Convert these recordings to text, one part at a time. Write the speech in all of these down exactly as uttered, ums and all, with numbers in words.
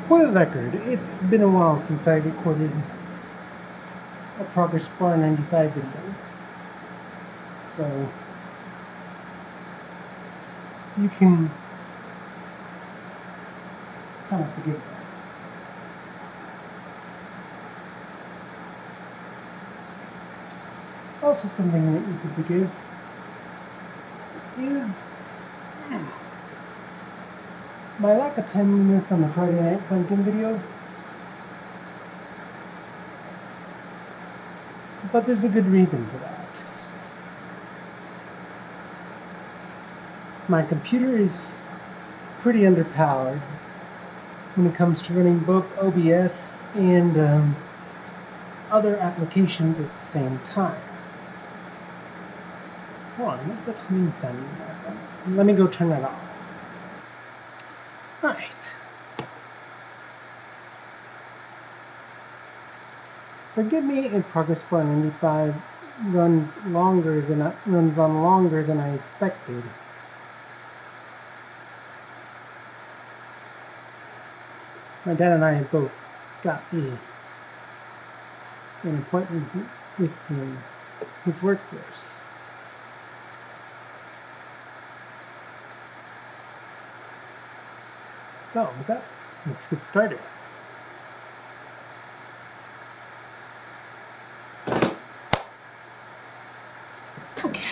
For the record, it's been a while since I recorded a Progressbar ninety-five video, so you can kind of forgive that. Also, something that you could forgive is my lack of timeliness on the Friday Night Funkin video. But there's a good reason for that. My computer is pretty underpowered when it comes to running both O B S and um, other applications at the same time. Hold on, what's that humming sound in the background? Let me go turn that off. Alright. Forgive me if Progressbar ninety-five runs longer than I, runs on longer than I expected. My dad and I have both got a, an appointment with um, his workforce. So, with that, let's get started. Okay.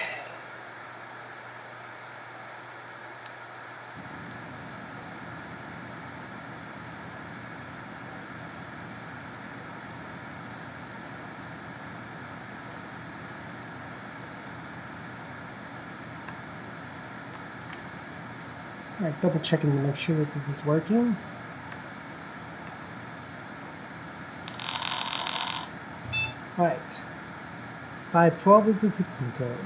Alright, double checking to make sure that this is working. Alright. five twelve is the system code.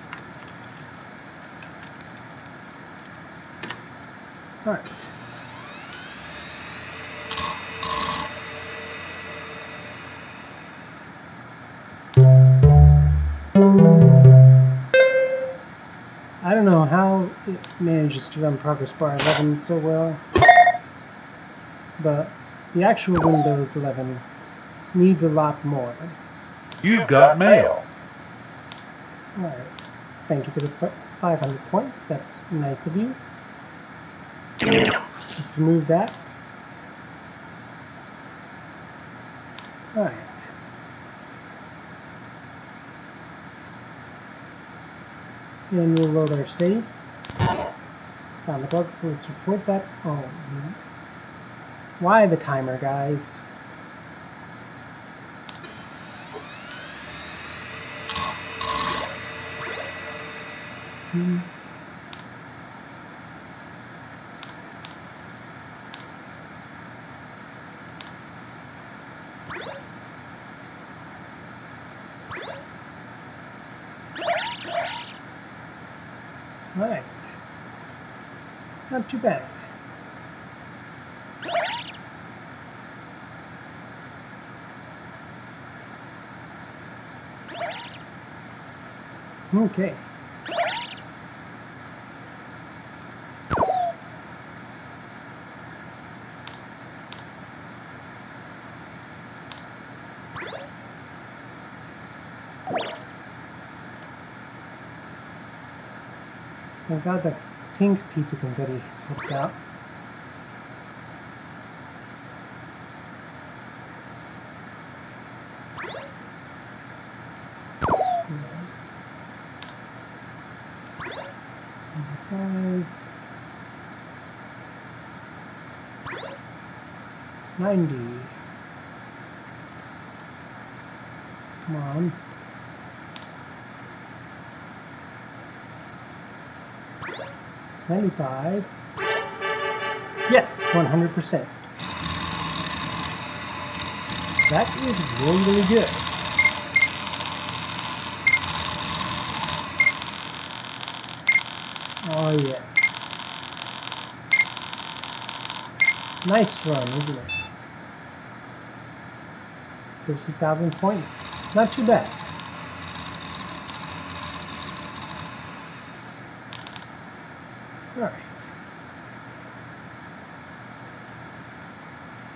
Alright. I don't know how it manages to run Progressbar eleven so well, but the actual Windows eleven needs a lot more. You've got mail. Alright. Thank you for the five hundred points. That's nice of you. Just remove that. Alright. And we'll load our save. Found the bug, so let's report that. Oh, why the timer, guys? Hmm. Alright. Not too bad. Okay. Thank God that pink pizza confetti flipped out. Five. Ninety. Come on. ninety-five. Yes, one hundred percent. That is really, really good. Oh yeah. Nice run, isn't it? sixty thousand points. Not too bad. Alright.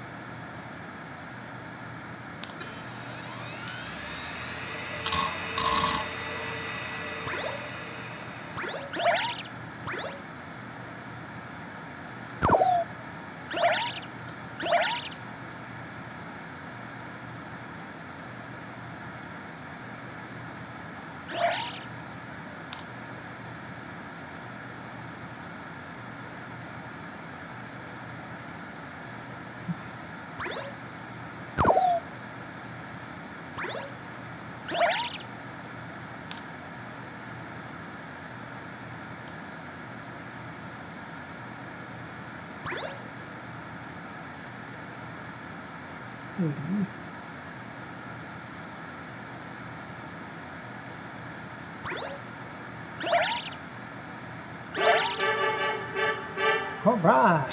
eighty. All right.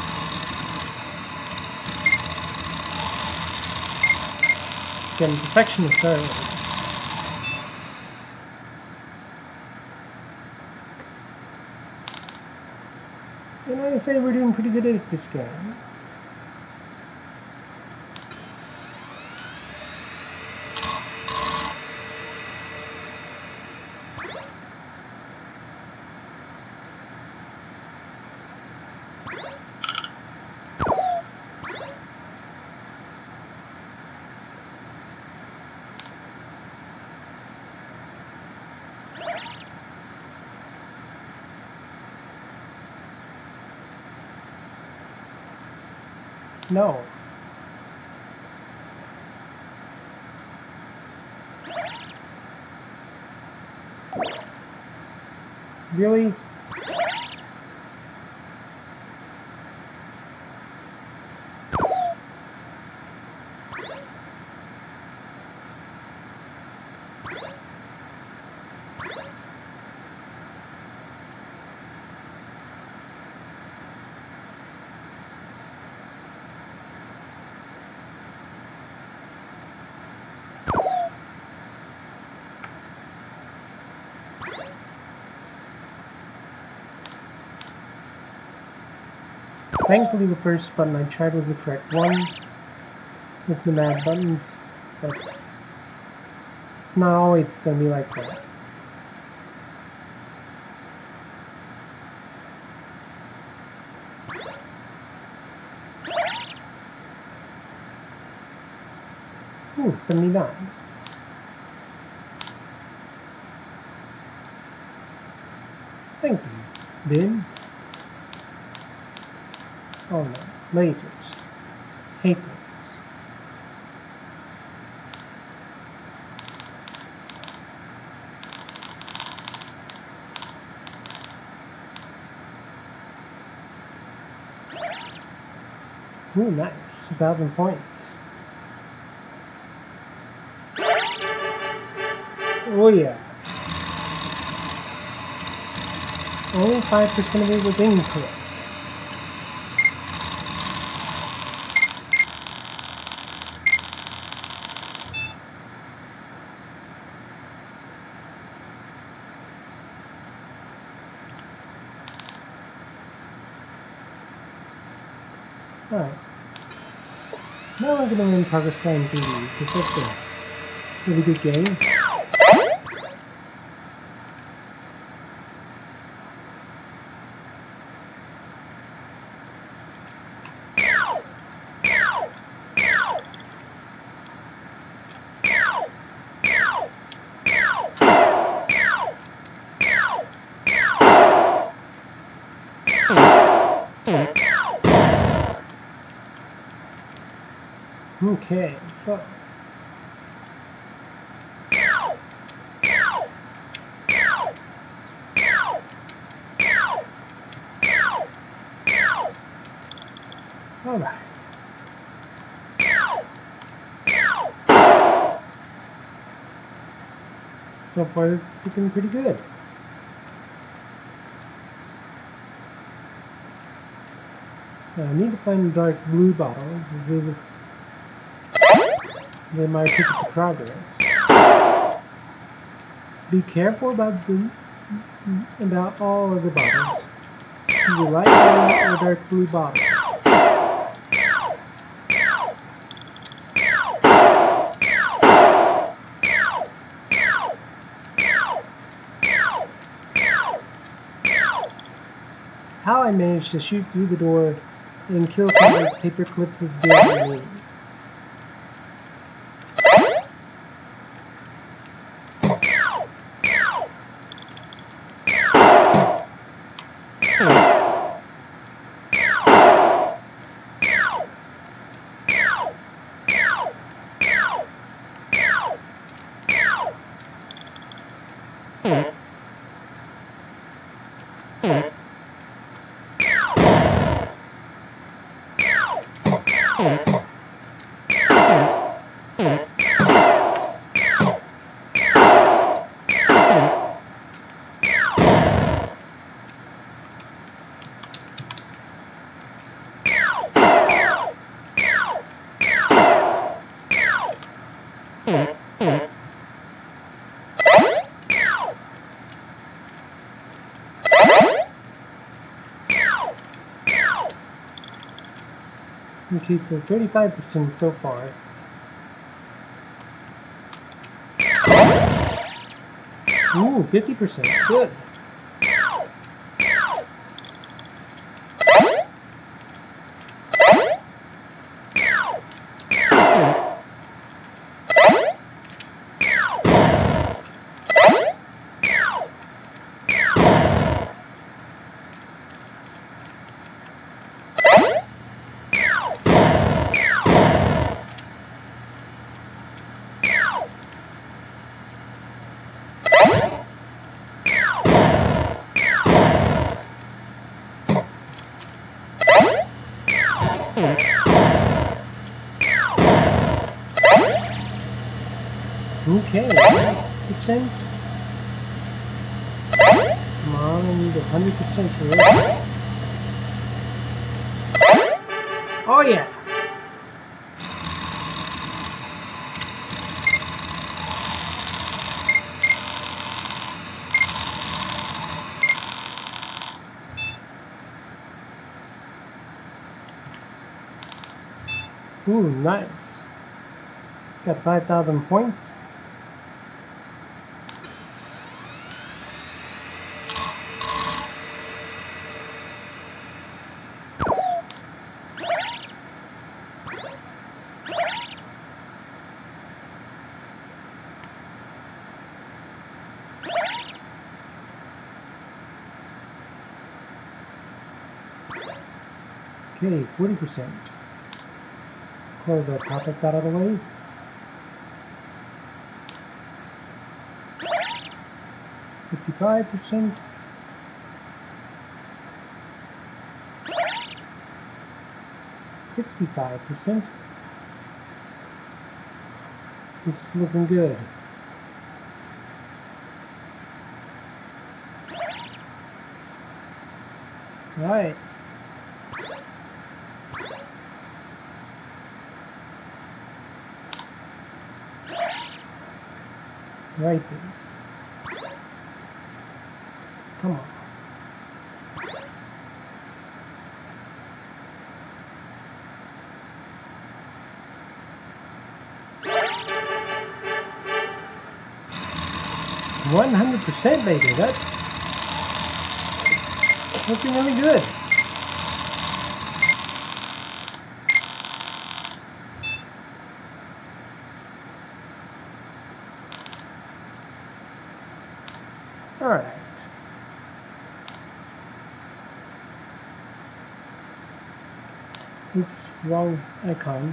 Getting perfectionist early. And I say we're doing pretty good at this game. No. Really? Thankfully, the first button I tried was the correct one with the mad buttons, but not always going to be like that. Ooh, seventy-nine. Thank you, Ben. Oh no, lasers. Hate those. Ooh, nice. two thousand points. Oh yeah. Only five percent of it was incorrect. Alright. Now we're gonna win Progressbar ninety-five because that's a really good game. Okay, so all right. So far, this is looking pretty good. Now, I need to find dark blue bottles. There's a They might take it to progress. Be careful about the about all of the bottles. Either light blue or dark blue bottles. How I managed to shoot through the door and kill some of those paper clips is beyond me. Okay, so thirty-five percent so far. Ooh, fifty percent. Good. Okay, percent. Come on, I need a hundred percent for it. Oh yeah. Ooh, nice. Got five thousand points. Okay, forty percent. Let's close that topic out of the way. fifty-five percent. sixty-five percent. This is looking good. Right. Right there. Come on. one hundred percent, baby. That's looking really good. All right. Oops, wrong icon.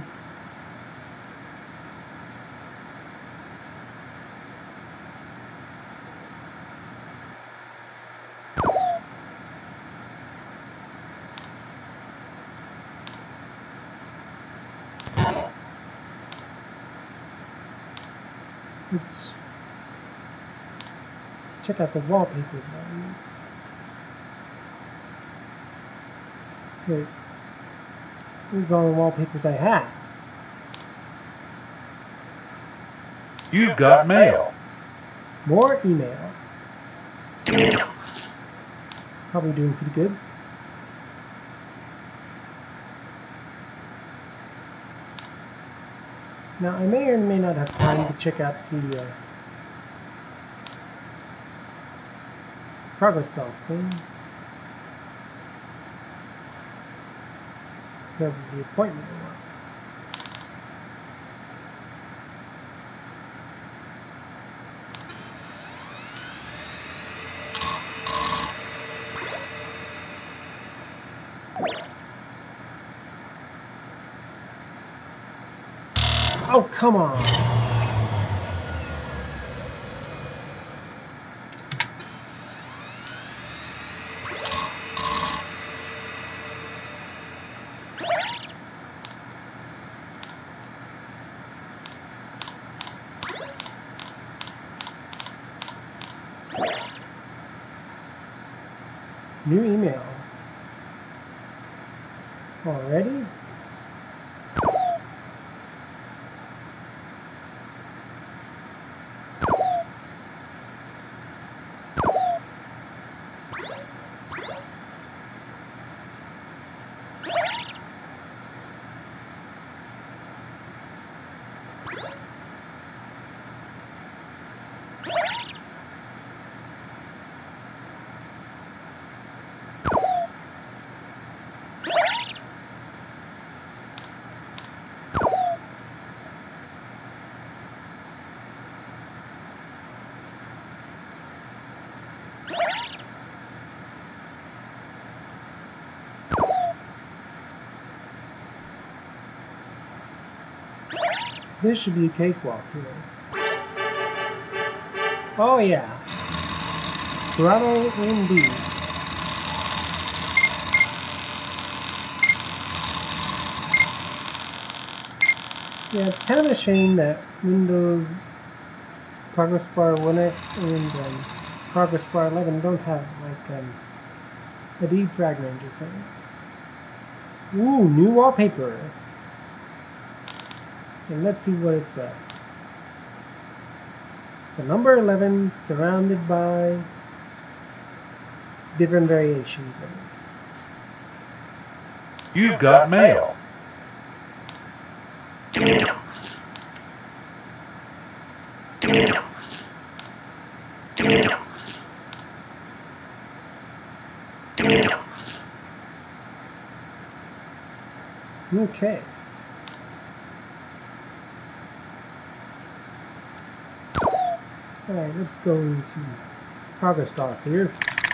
Oops. Check out the wallpapers I used. Wait. These are all the wallpapers I have. You've got mail. More email. Probably doing pretty good. Now I may or may not have time to check out the uh, progress stall thing. That was the appointment or what? Oh, come on. New email. Already? This should be a cakewalk here. Oh yeah. Bravo indeed. Yeah, it's kind of a shame that Windows Progressbar one X and um, Progressbar eleven don't have like um, a defragment thing. Ooh, new wallpaper. And let's see what it's at. The number eleven surrounded by different variations of it. You've got mail. Okay. Alright, let's go to progress dots here.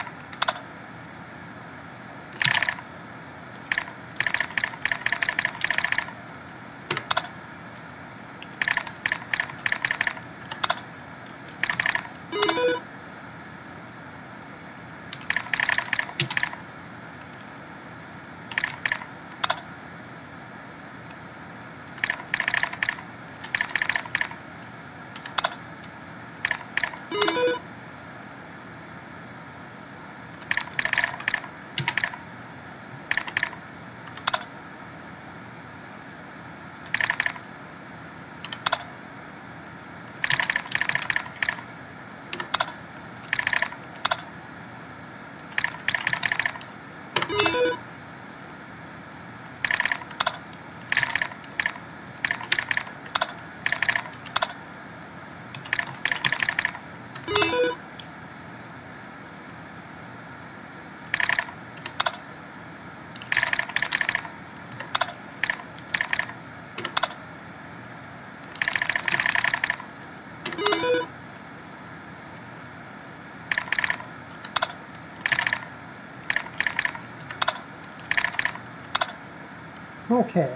Okay.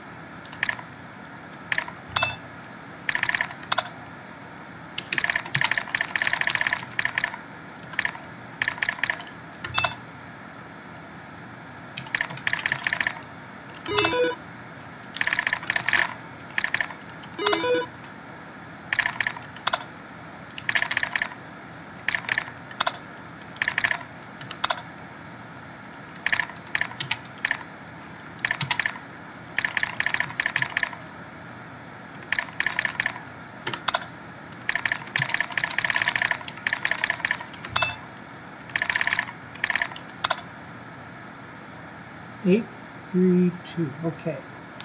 Eight, three, two. Okay.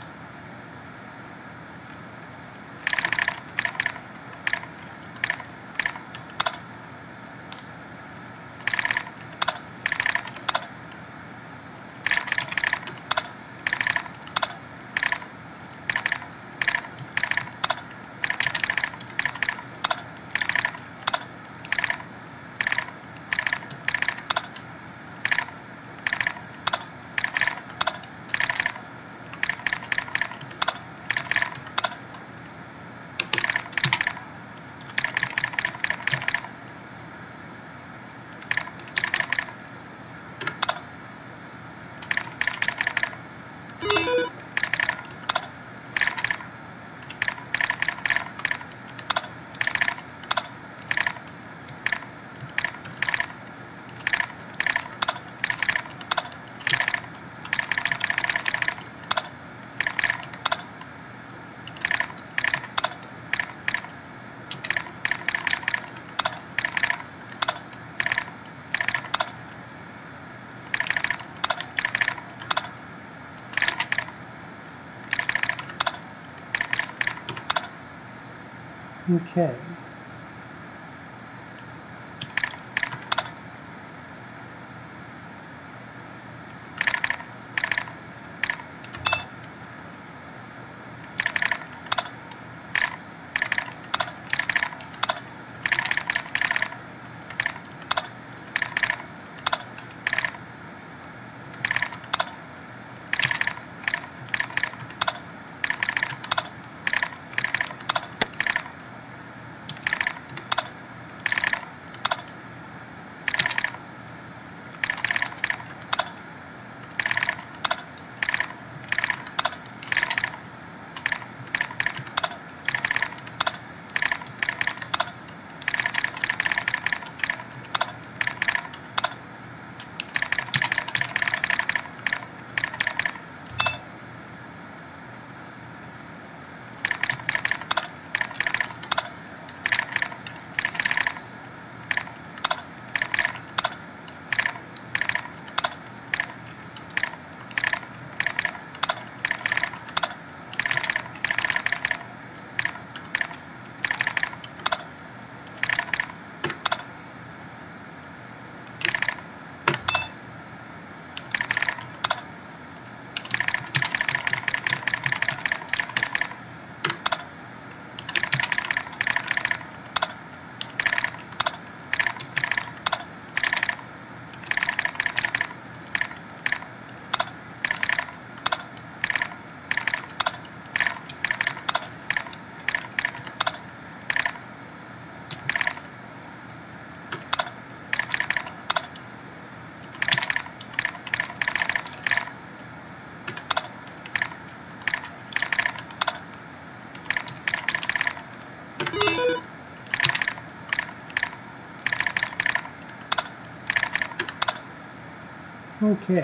Okay. Okay.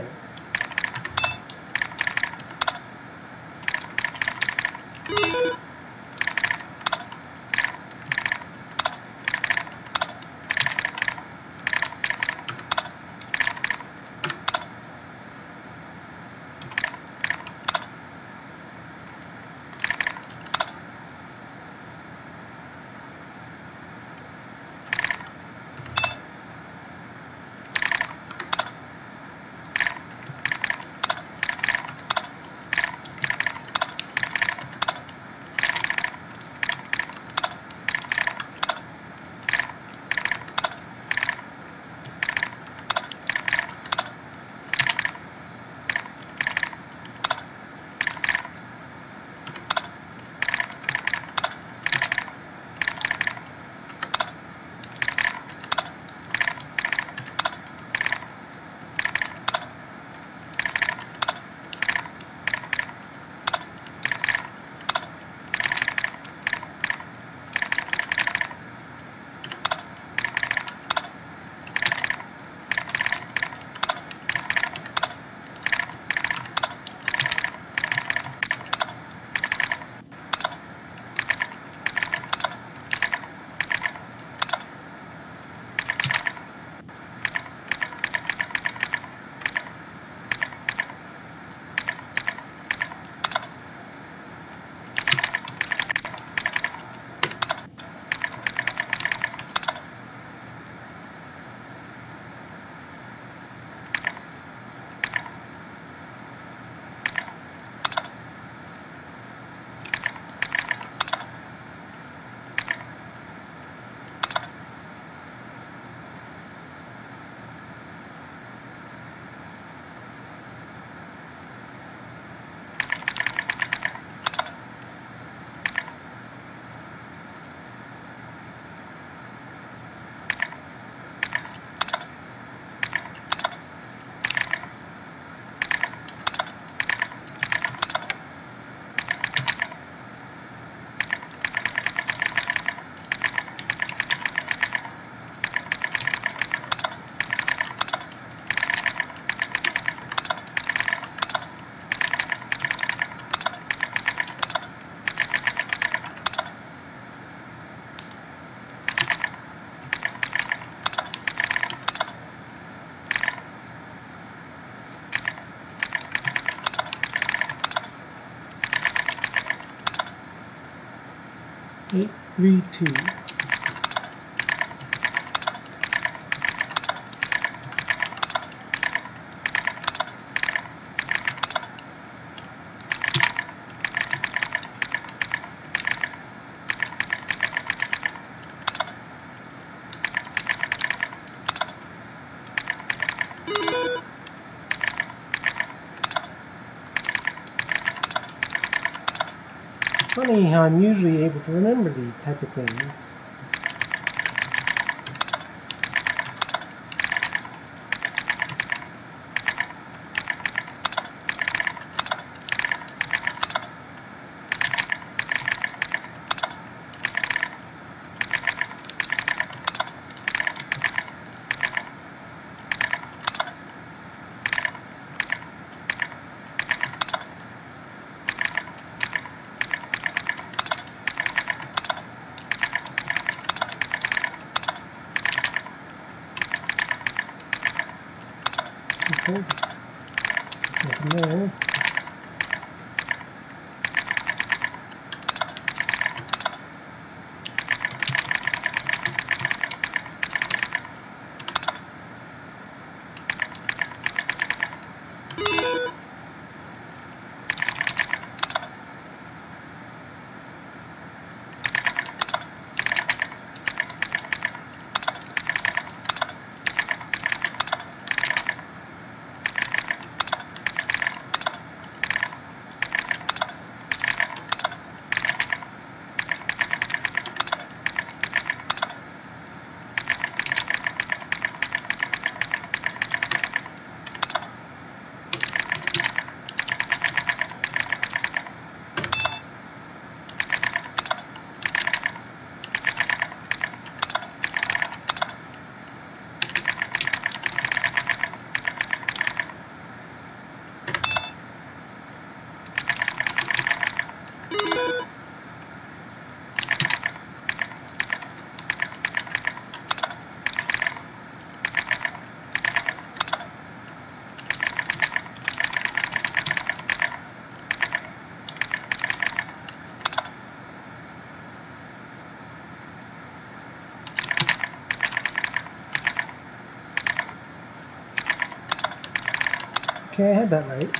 eight three two. Funny how I'm usually able to remember these type of things. Okay, I had that right.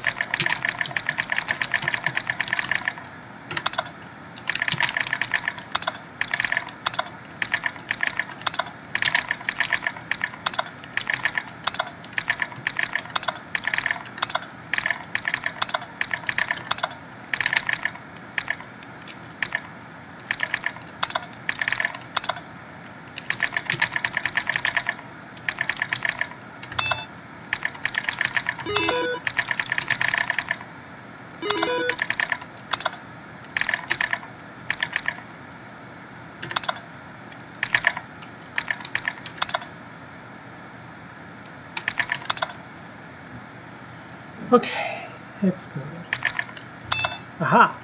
Okay, it's good. Aha!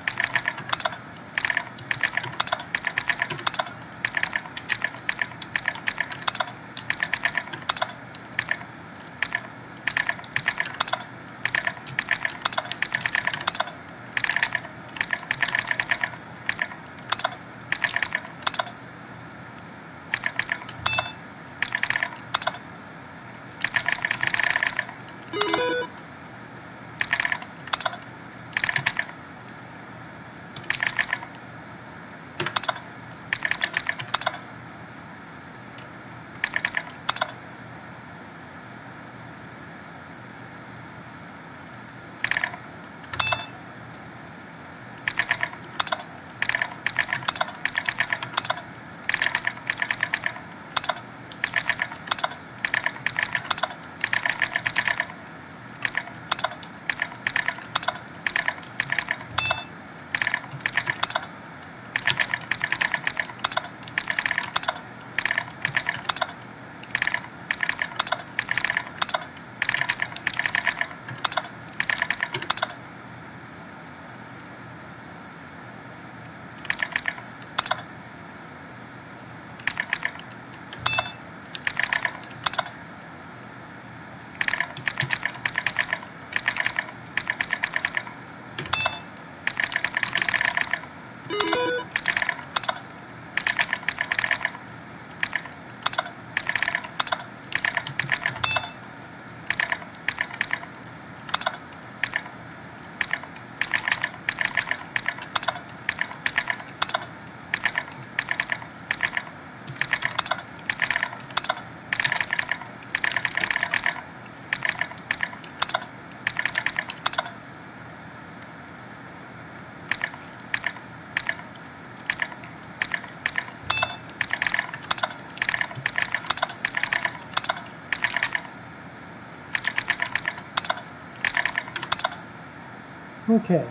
Okay.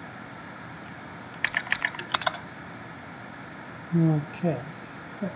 Okay. So.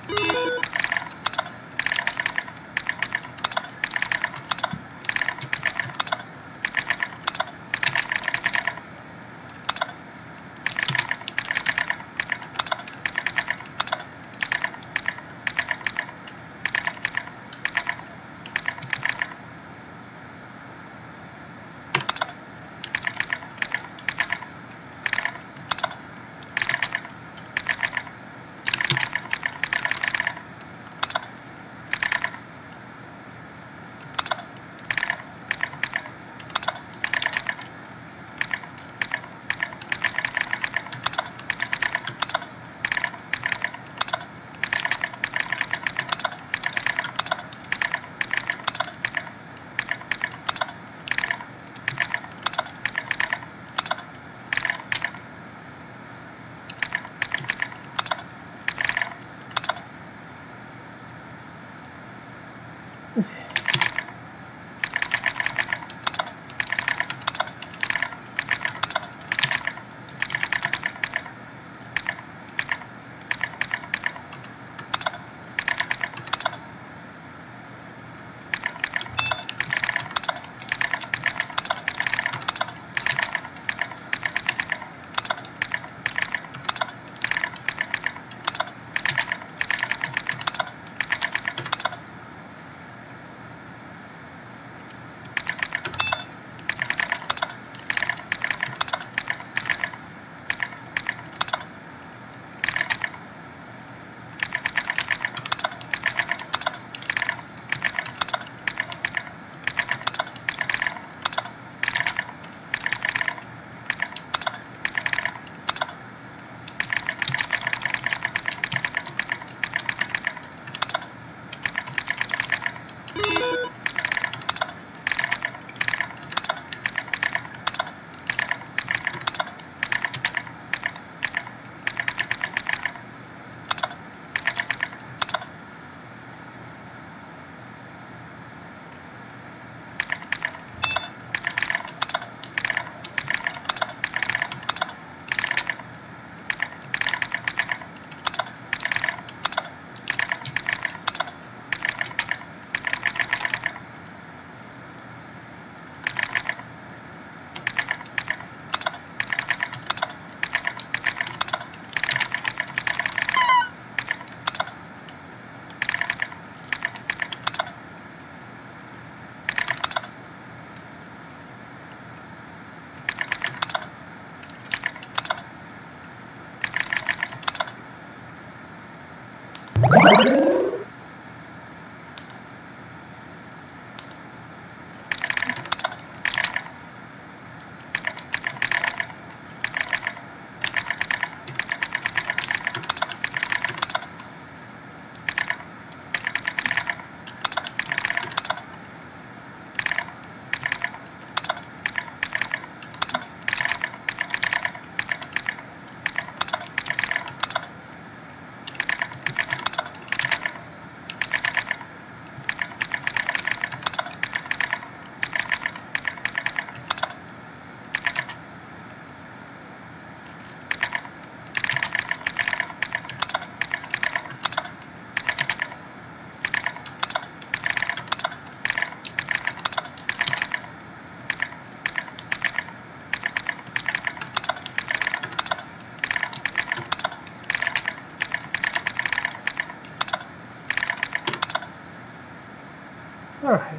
All right.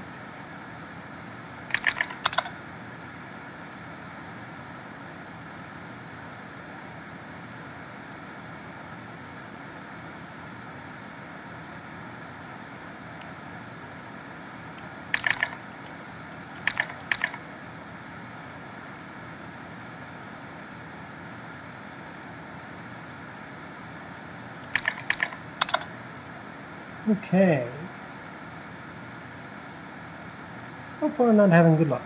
Okay. So far, not having good luck.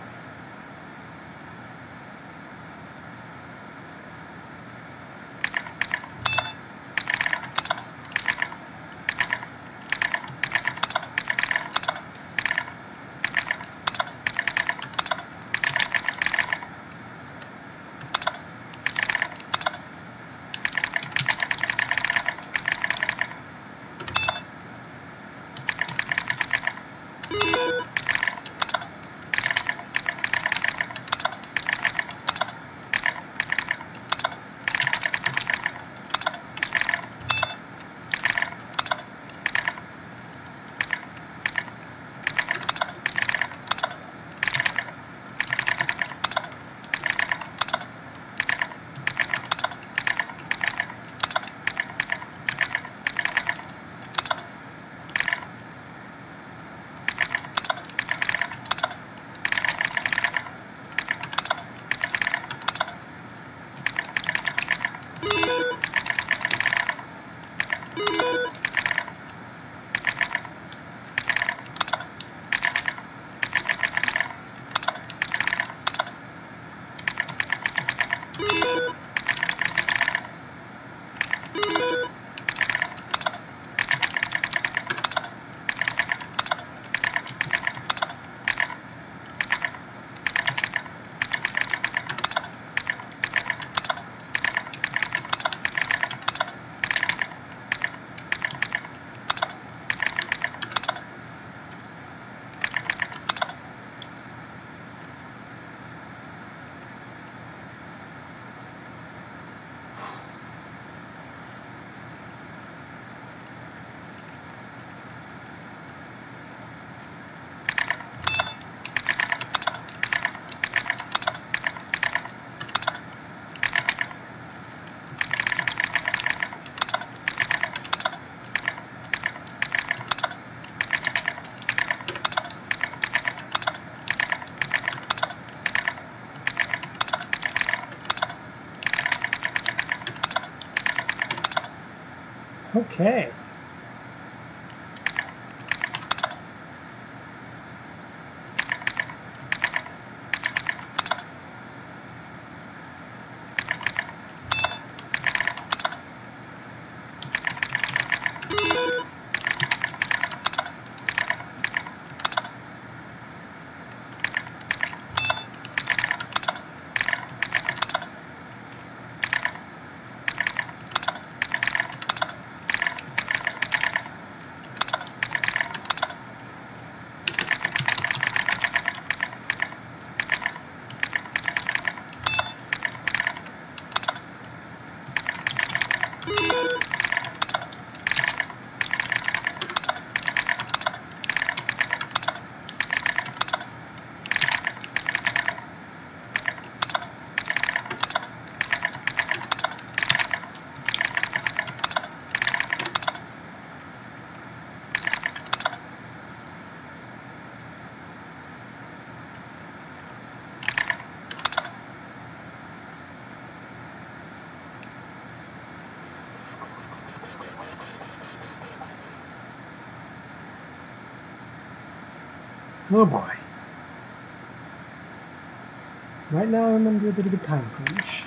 Okay. Oh boy. Right now I'm under a bit of a time crunch.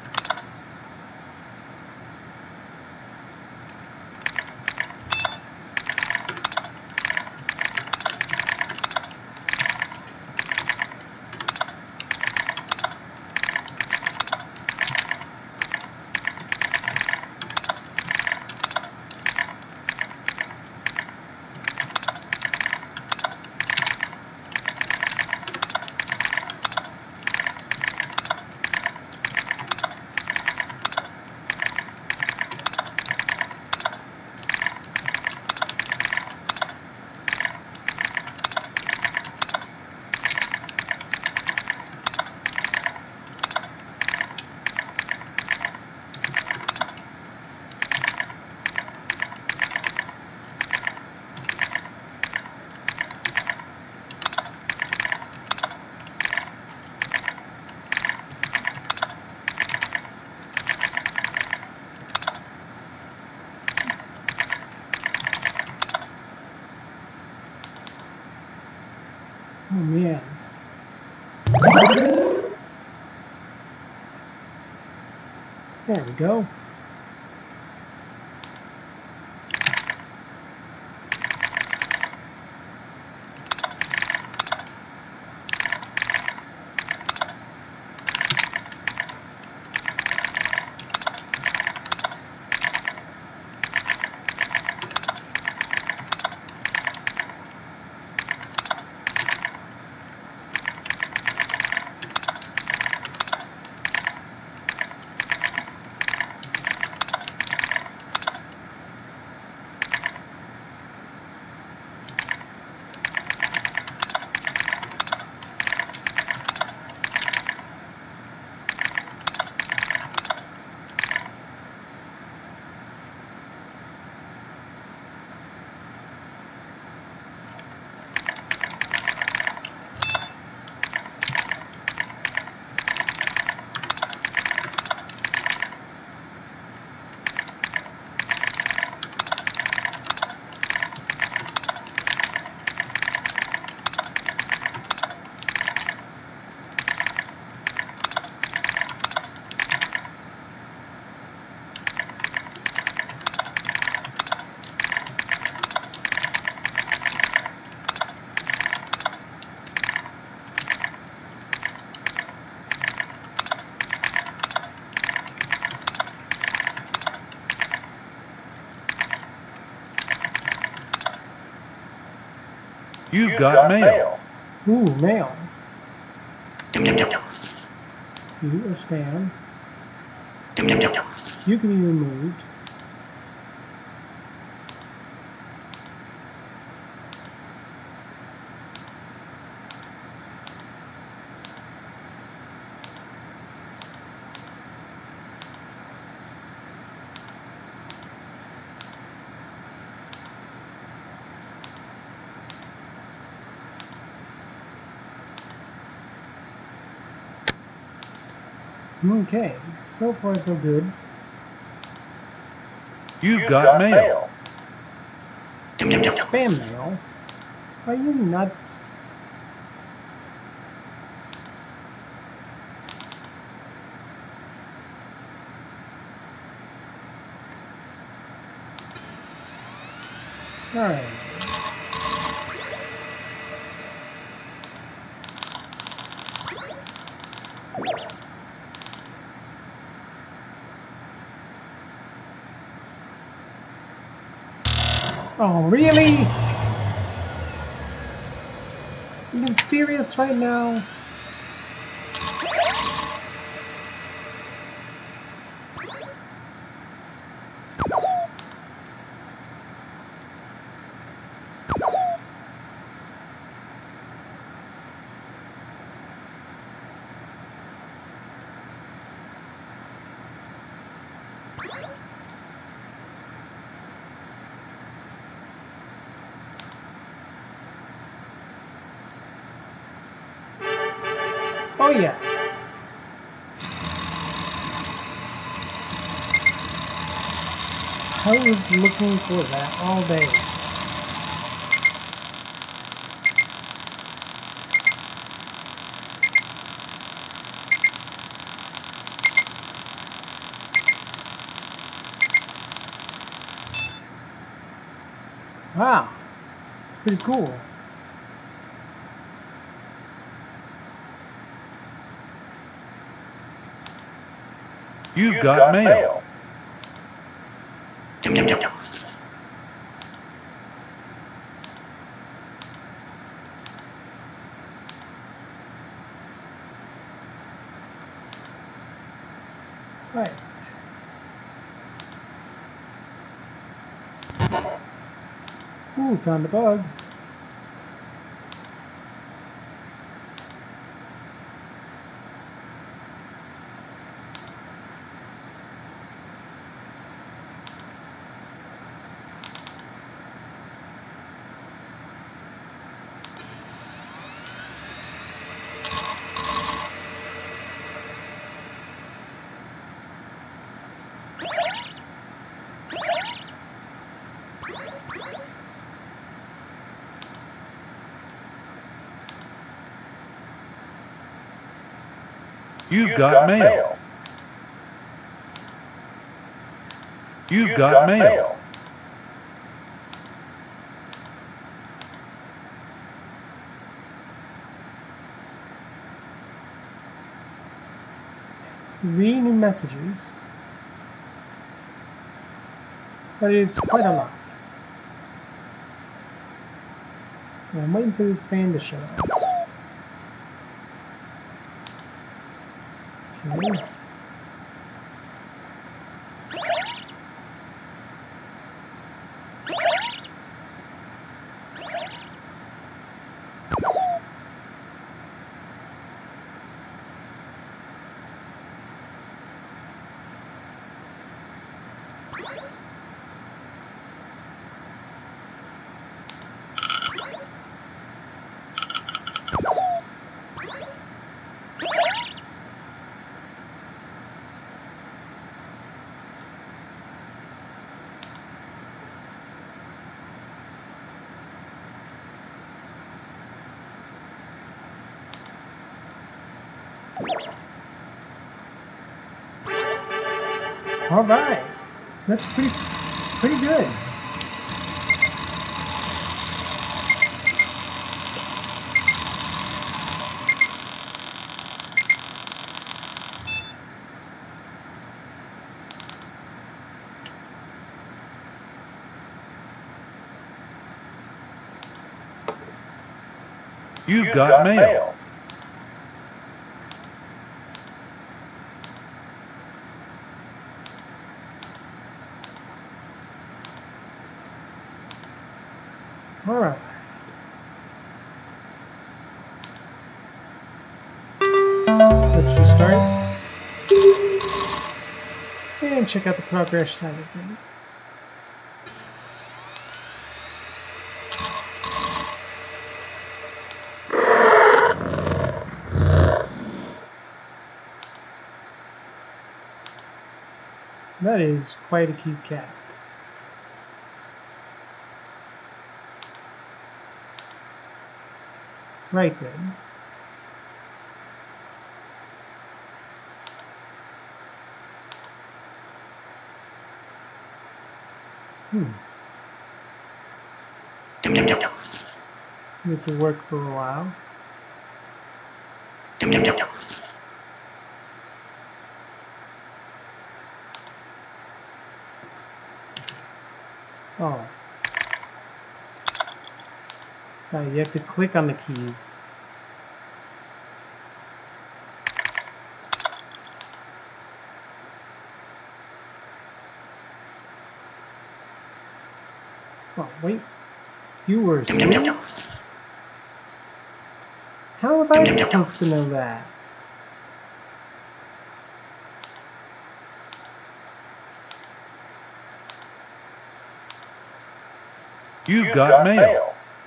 Oh man. There we go. You've got mail. Ooh, mail. You or spam. You can be removed. Okay, so far so good. You've got mail. Spam mail? Are you nuts? Alright. Oh, really? Are you serious right now? Oh yeah. I was looking for that all day. Wow. It's pretty cool. You've got mail. Right. Ooh, found a bug. You've got mail. You've got mail. Three new messages. That is quite a lot. I'm waiting for this fan to shut off. Okay. All right, that's pretty, pretty good. You've got mail. All right. Let's restart. And check out the progress time again. That is quite a cute cat. Right then. Hmm. This will work for a while. Oh. Uh, you have to click on the keys. Oh, wait. You were asleep? How was I supposed to know that? You've got mail.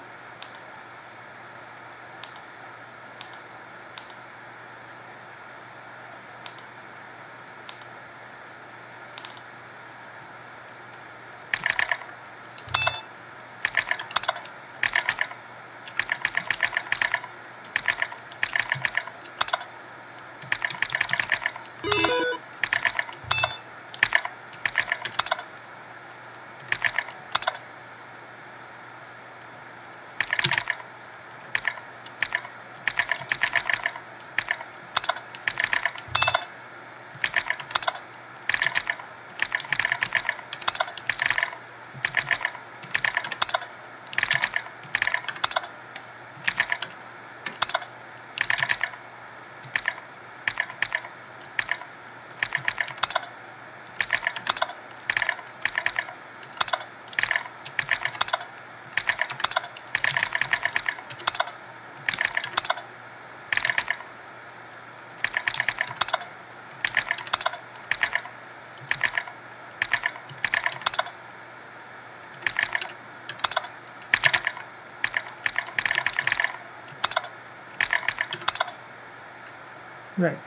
Right.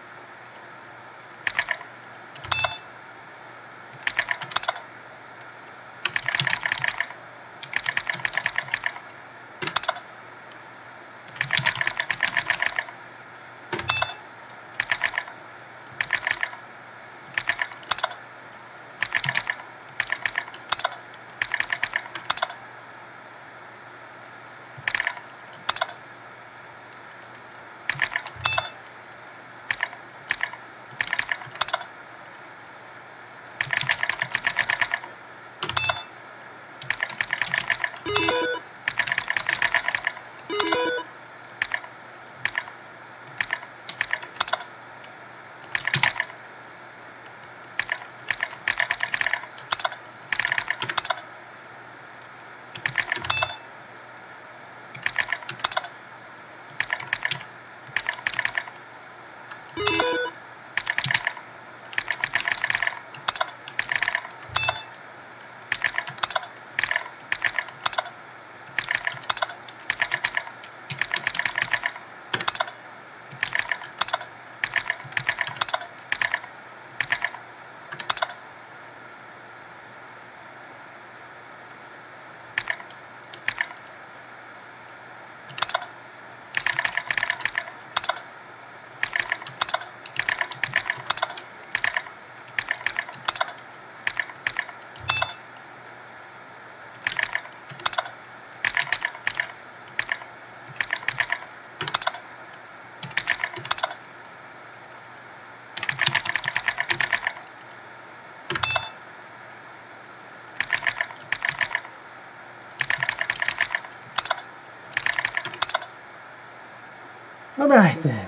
All right then.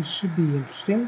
This should be interesting.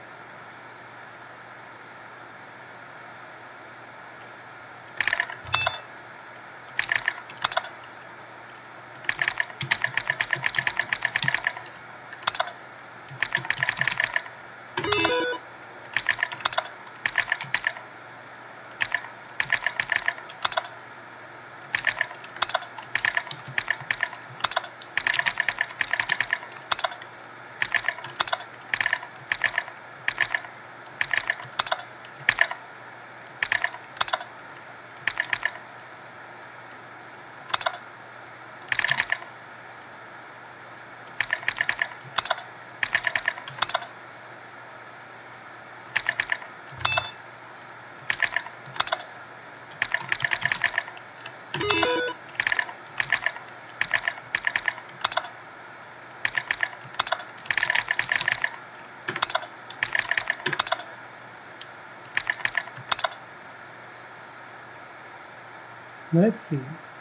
Let's see.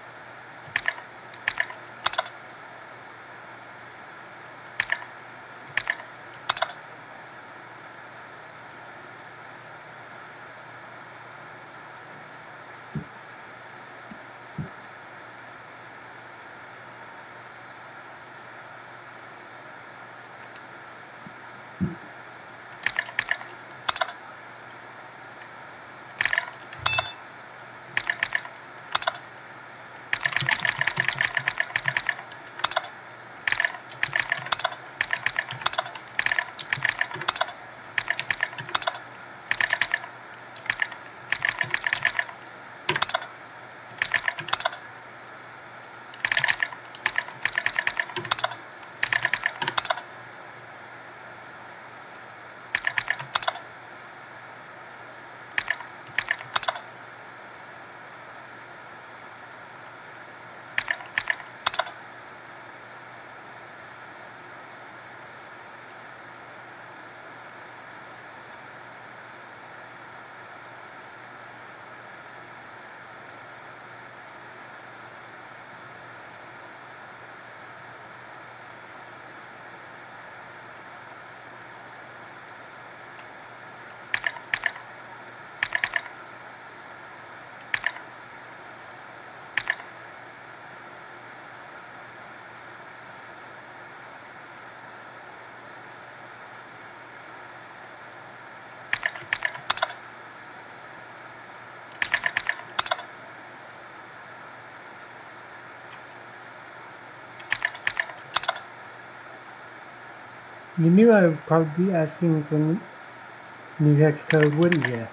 You knew I would probably be asking for new hex code, wouldn't you?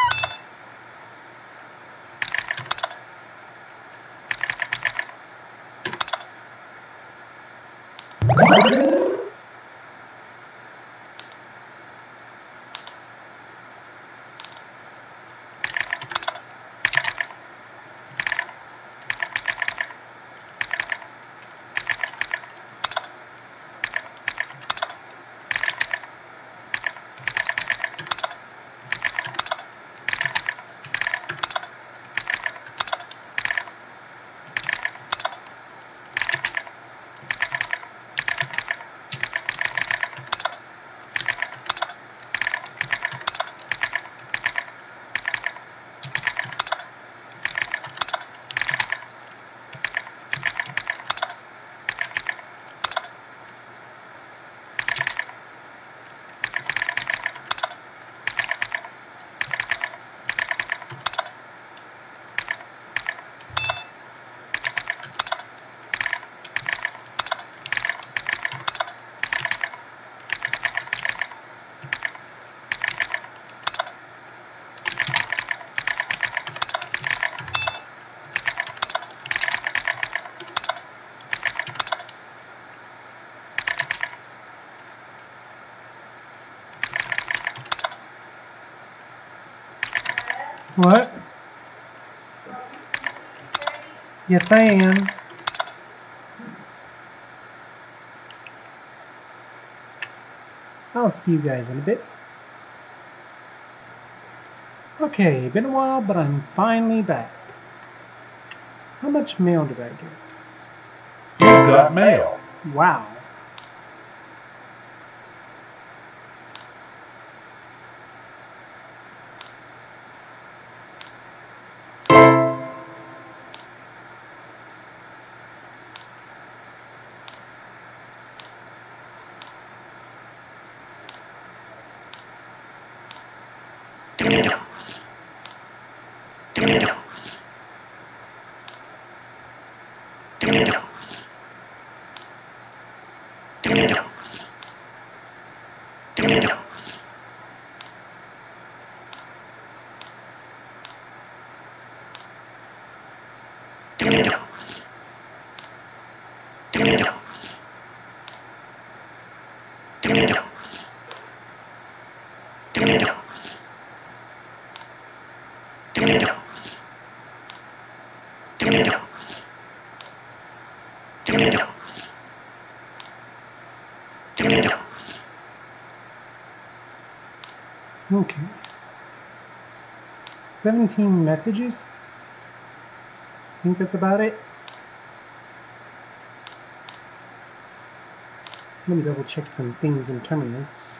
What? Yes, I am. I'll see you guys in a bit. Okay, been a while, but I'm finally back. How much mail did I get? You got mail. Wow. Okay. seventeen messages. I think that's about it. Let me double check some things in Terminus.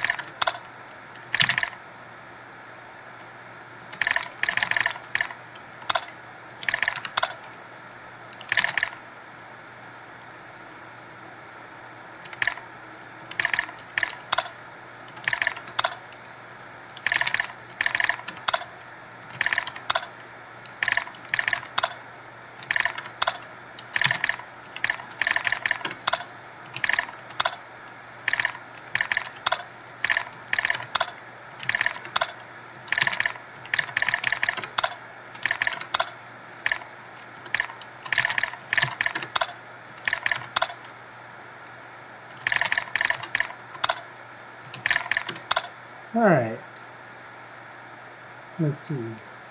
All right. Let's see.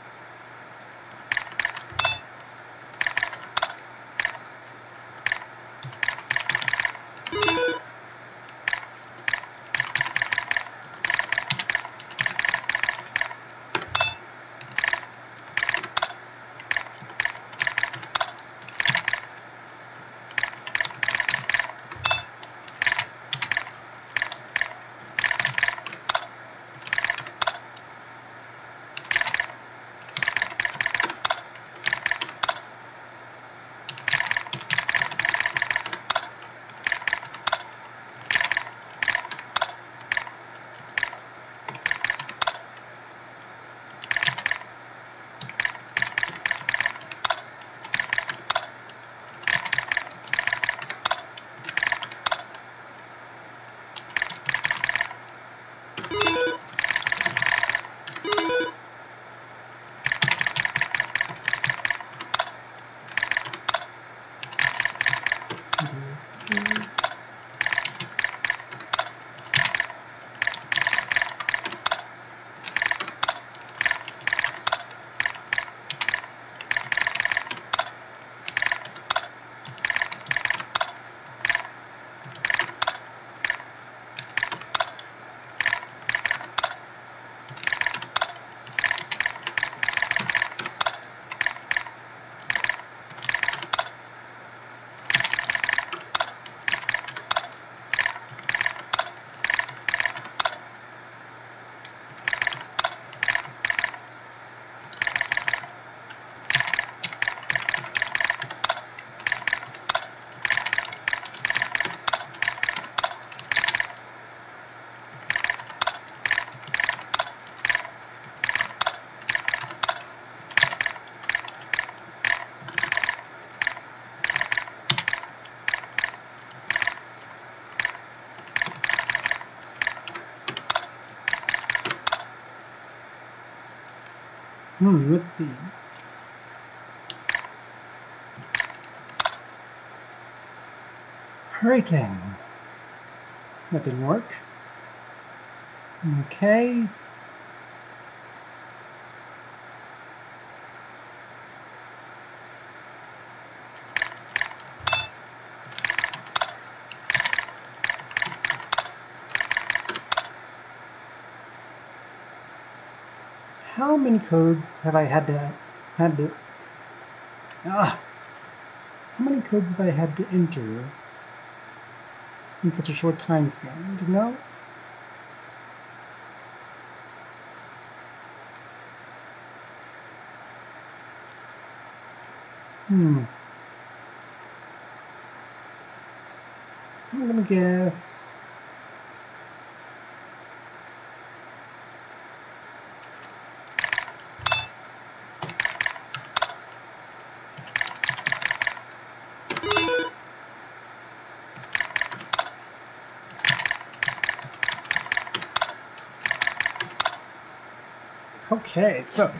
Hmm, let's see. Alright then. That didn't work. Okay. How many codes have I had to had to ah how many codes have I had to enter in such a short time span? Do you know? Hmm. I'm gonna guess Okay, so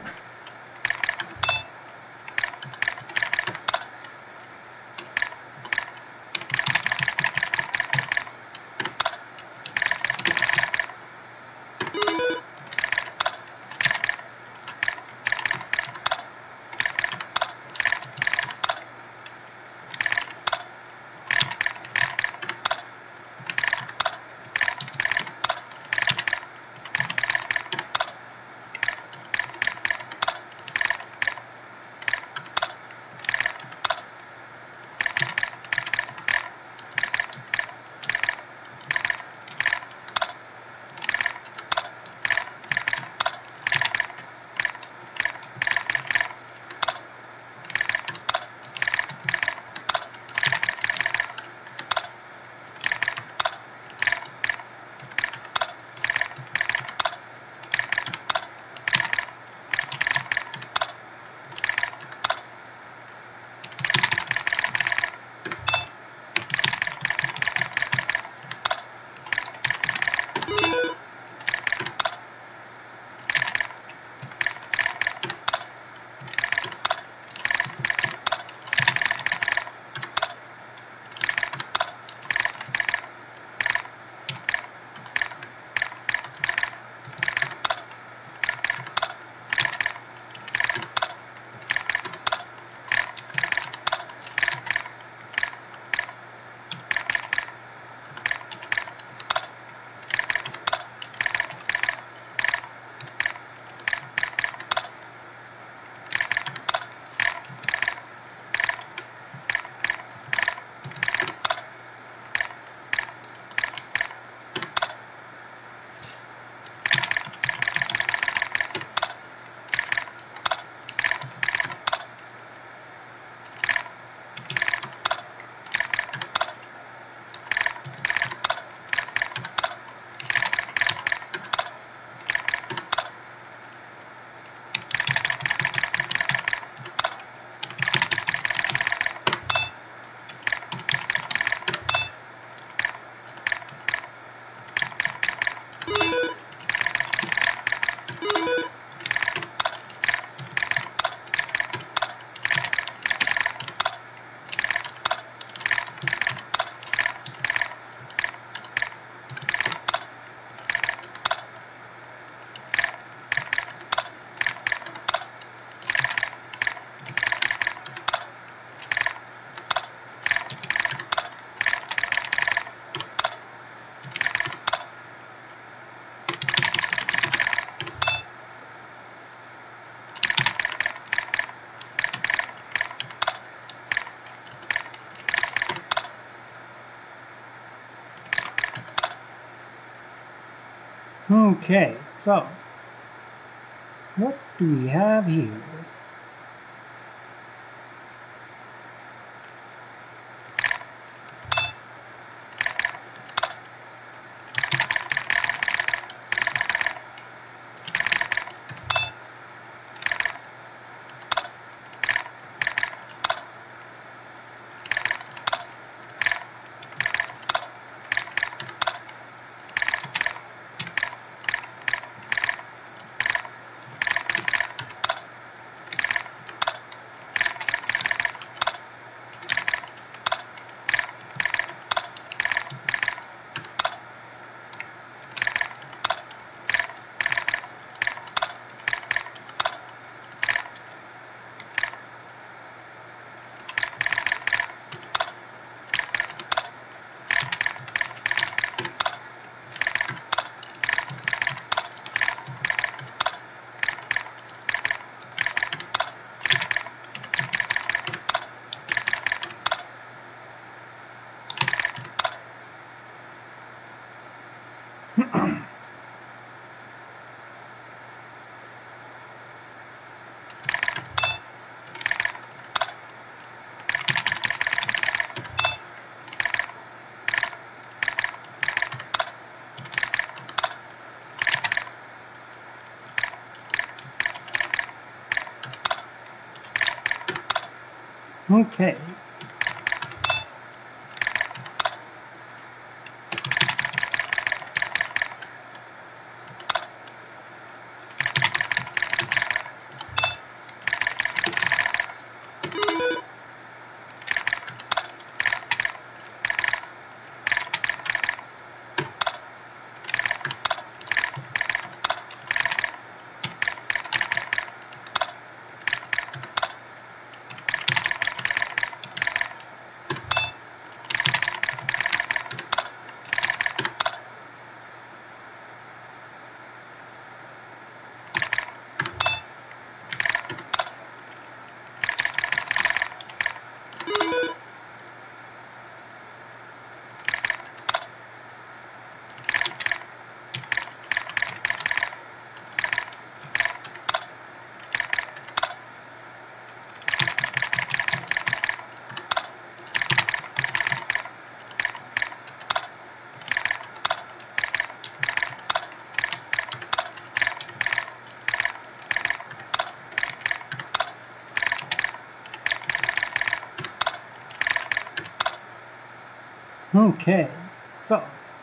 okay, so what do we have here? Okay. Okay, so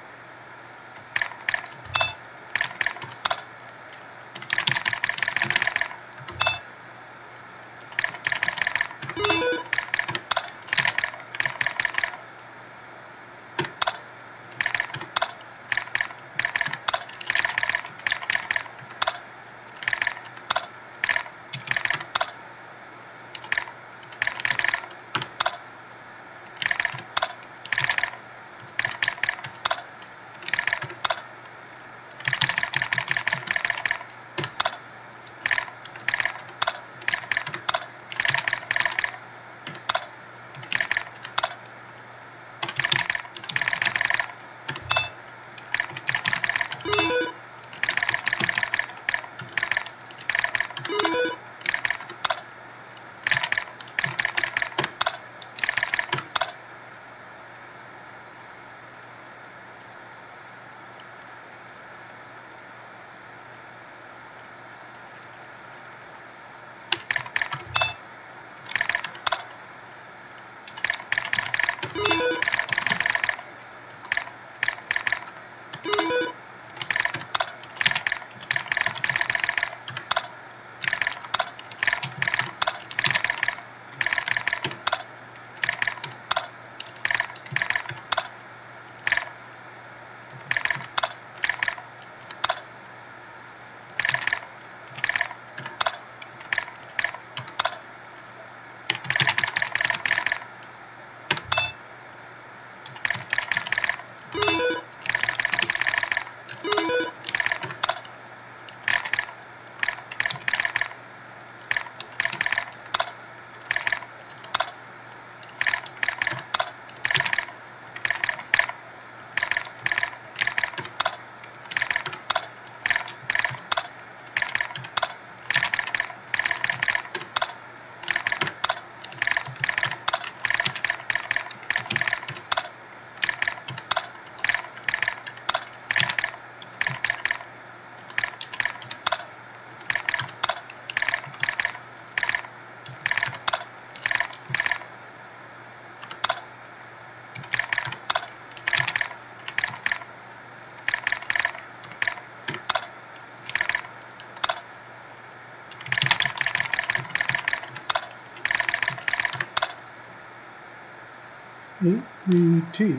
eight, three, two.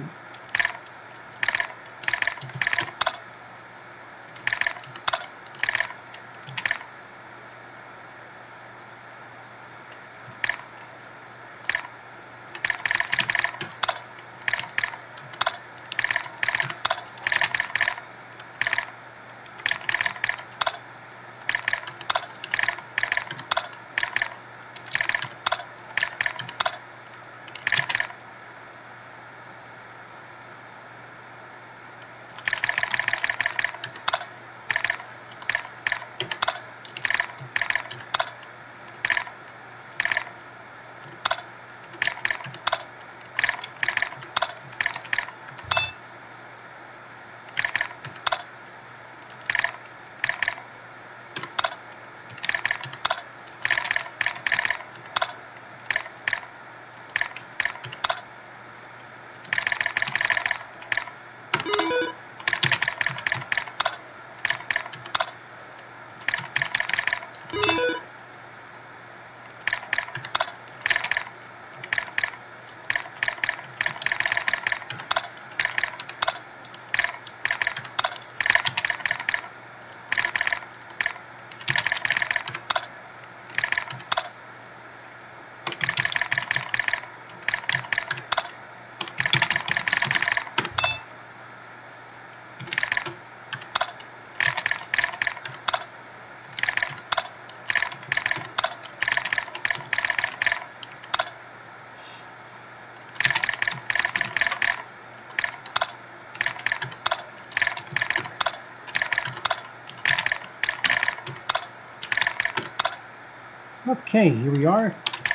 Okay, here we are.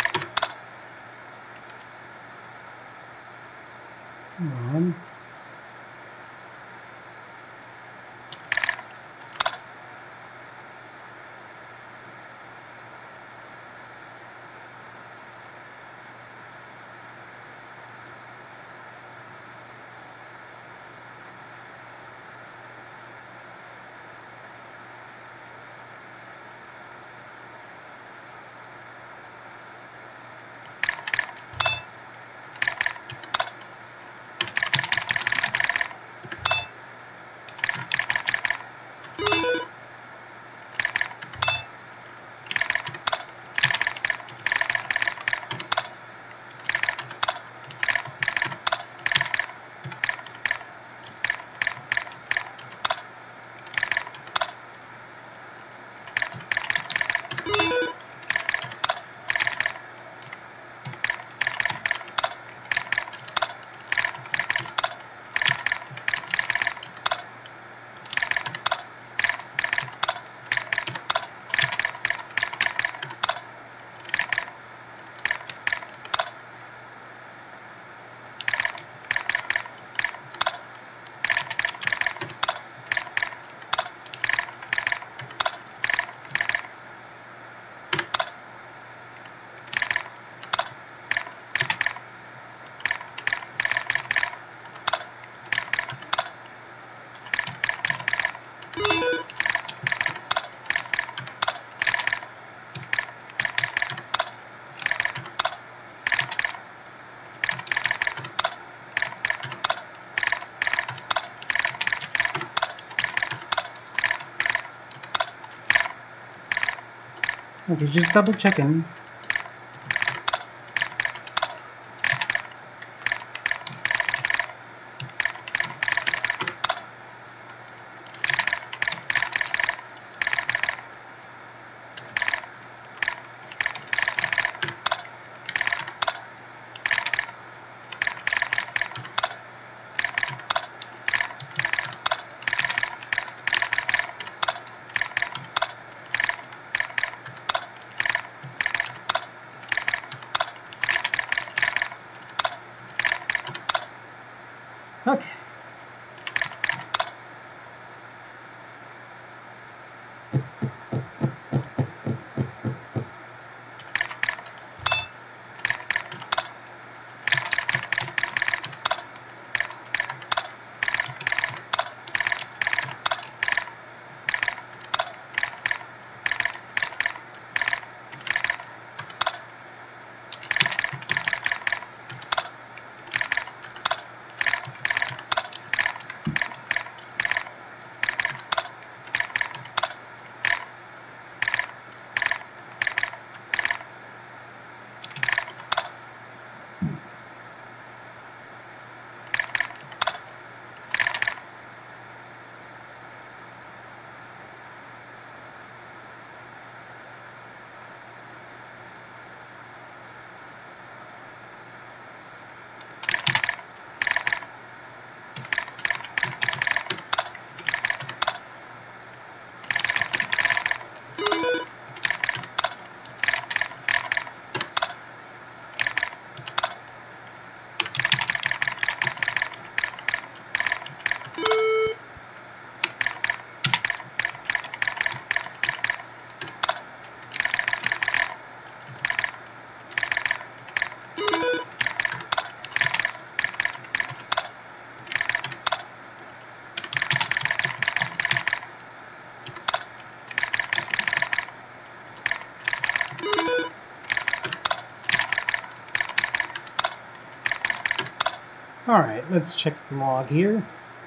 Come on. Okay, just double checking. Okay. Alright, let's check the log here.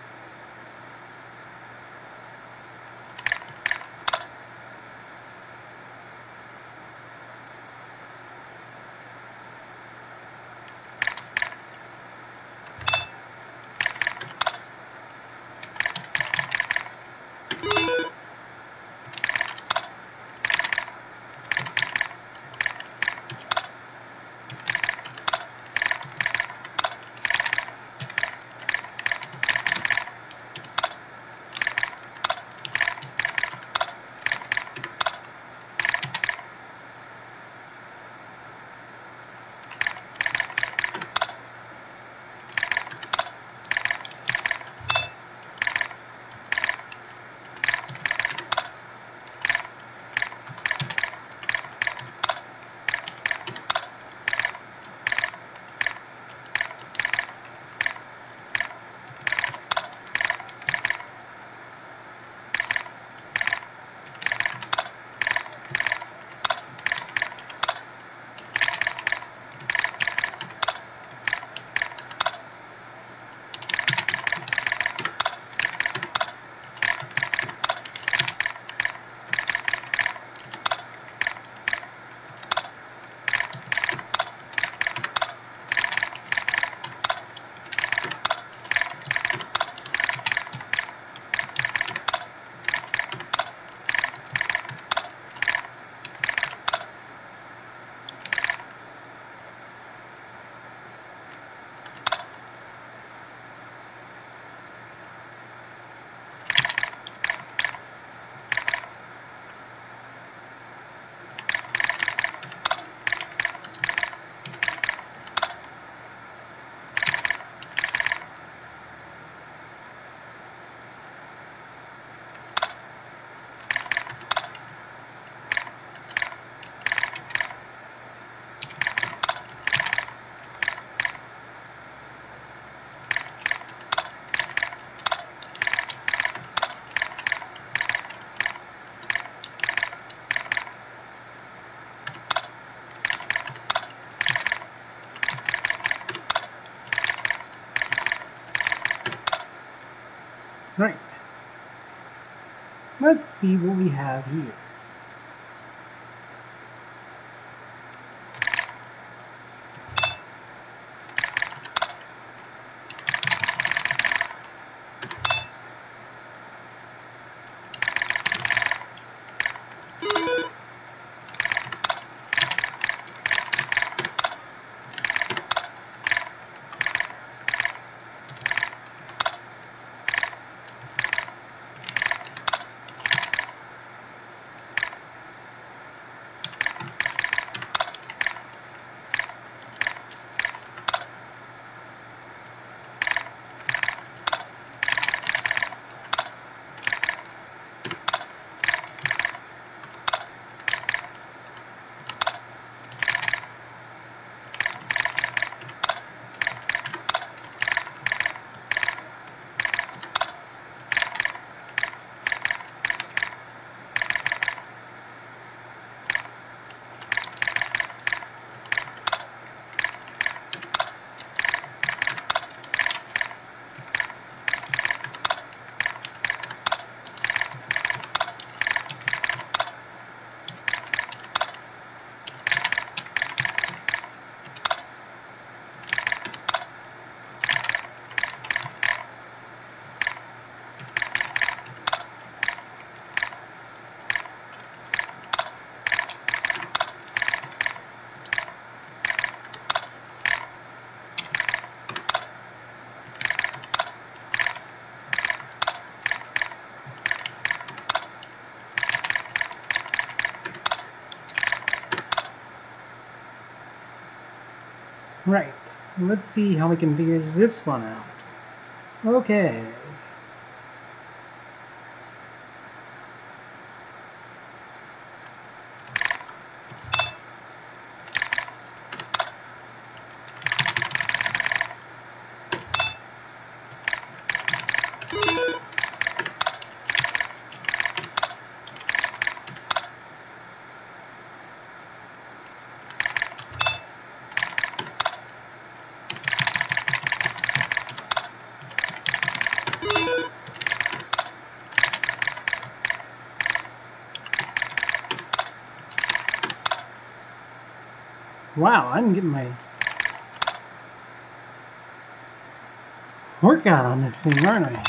Right. Let's see what we have here. Right. Let's see how we can figure this one out. Okay. Wow, I'm getting my workout on this thing, aren't I?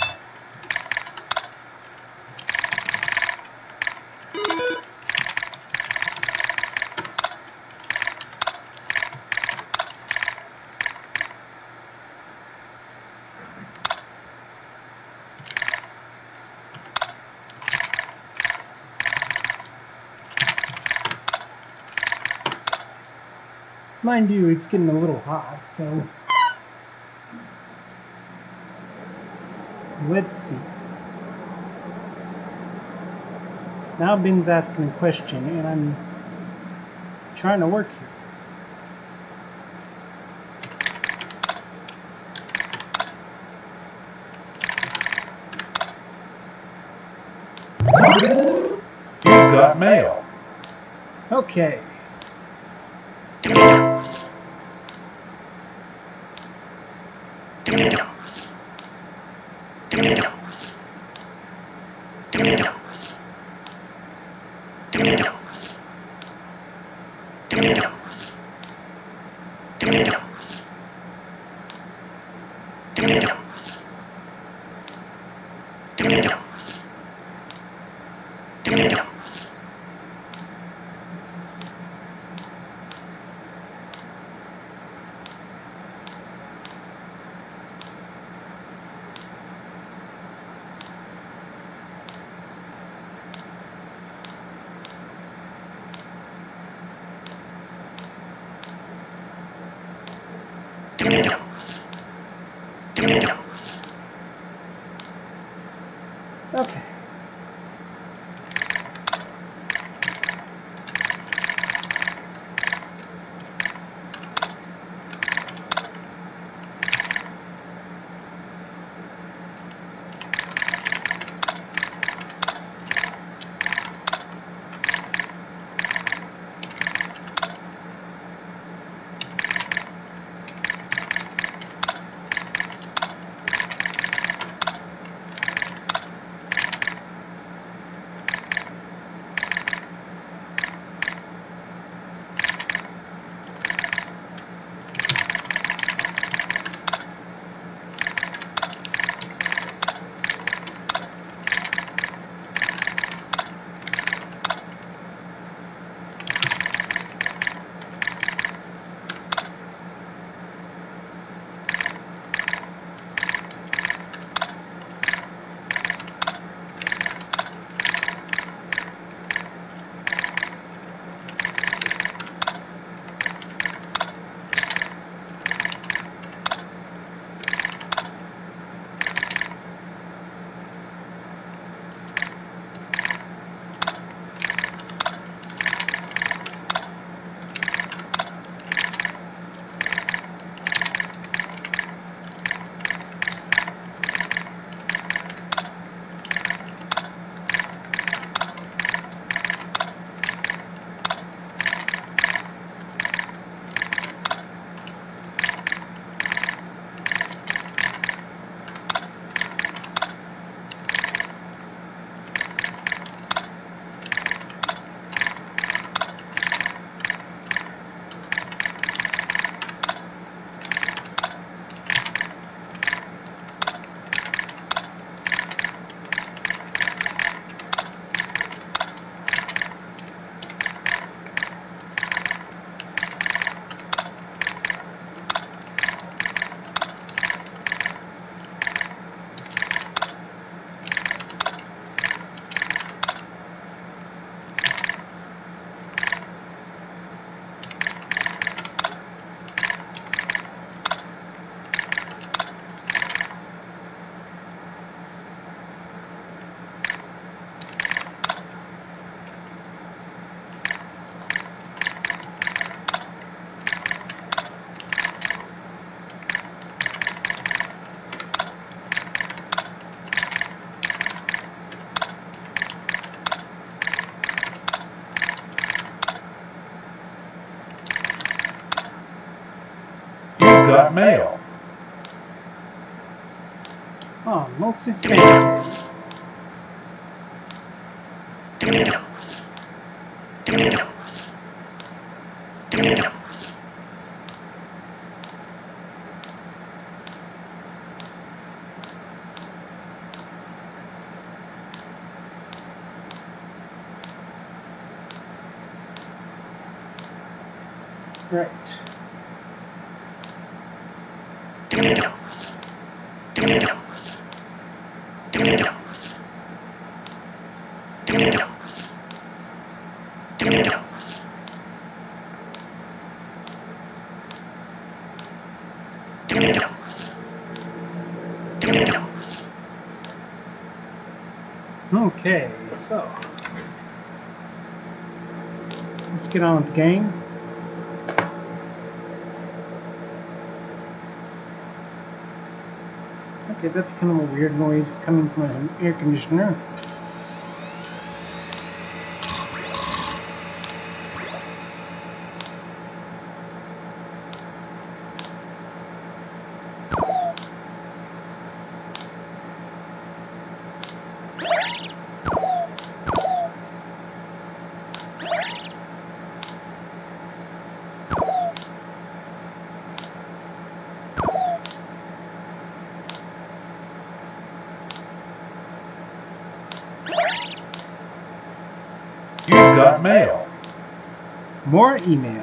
Mind you, it's getting a little hot, so let's see. Now Ben's asking a question, and I'm trying to work You got mail. here. Okay. Okay. got mail. Oh, mostly Spanish. Right. Okay, so let's get on with the game. Okay, that's kind of a weird noise coming from an air conditioner. You've got mail. More emails.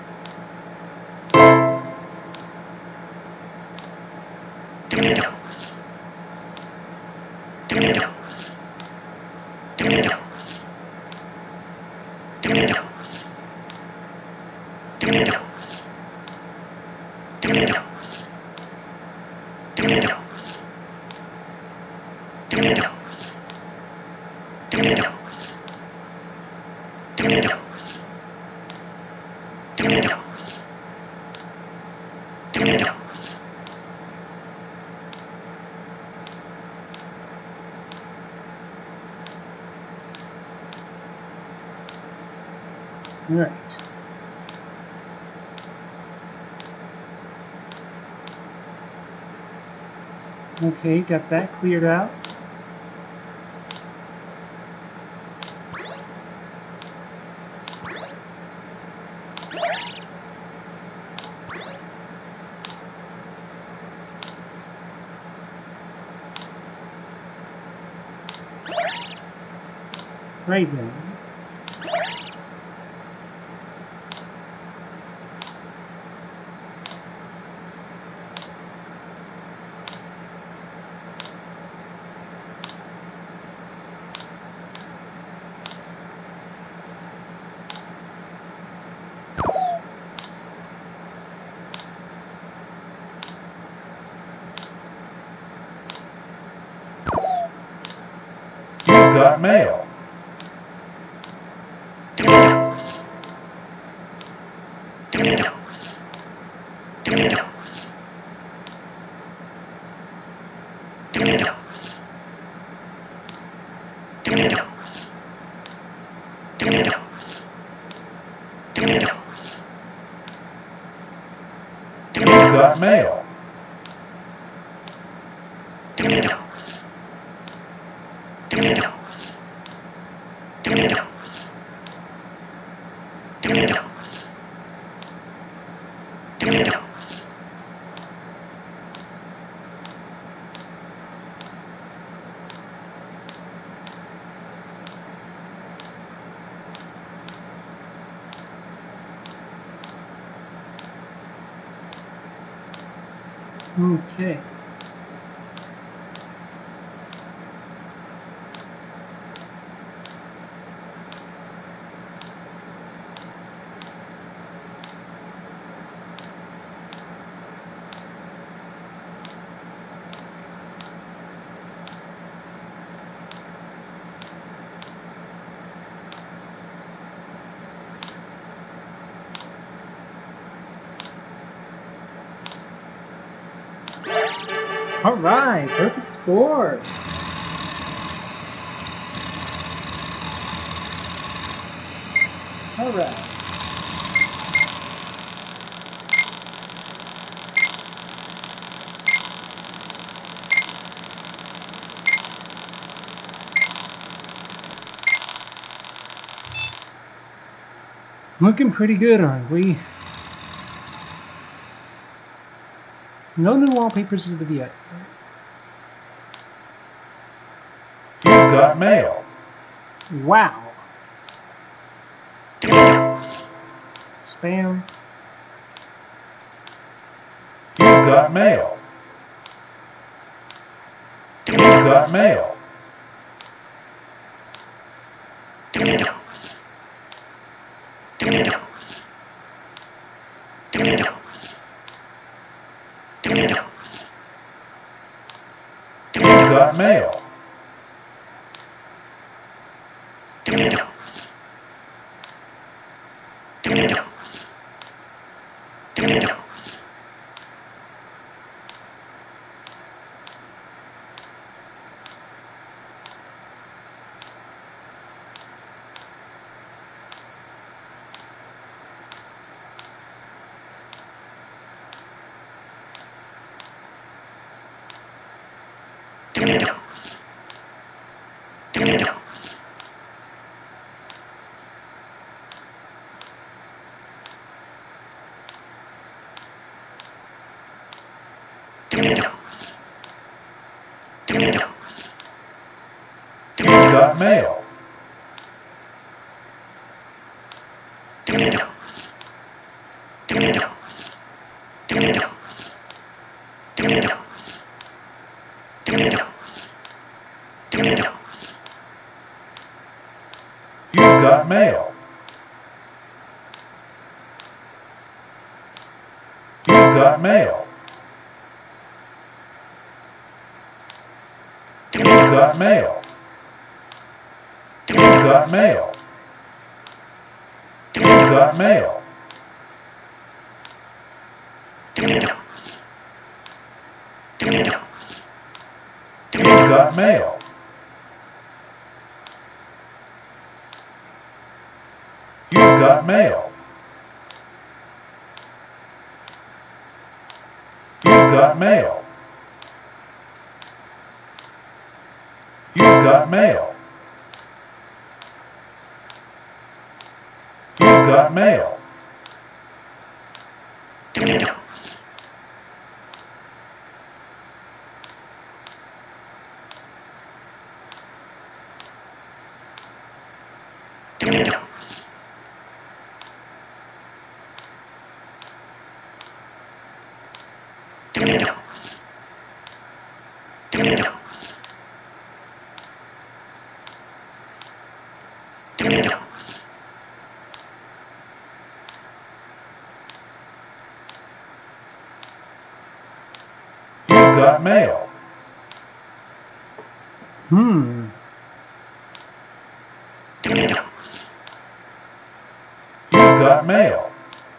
Right. Okay, got that cleared out. Right then. You've got mail. You've got mail. Okay. All right, perfect score. All right. Looking pretty good, aren't we? No new wallpapers as of yet. You got mail. Wow. Spam. You got mail. You got mail. You got mail. You got mail. You got mail. You got mail. You got mail. You got mail. You got mail. You got mail. You got mail. You got mail. You got mail. You got mail. You got mail. Hmm. You got mail.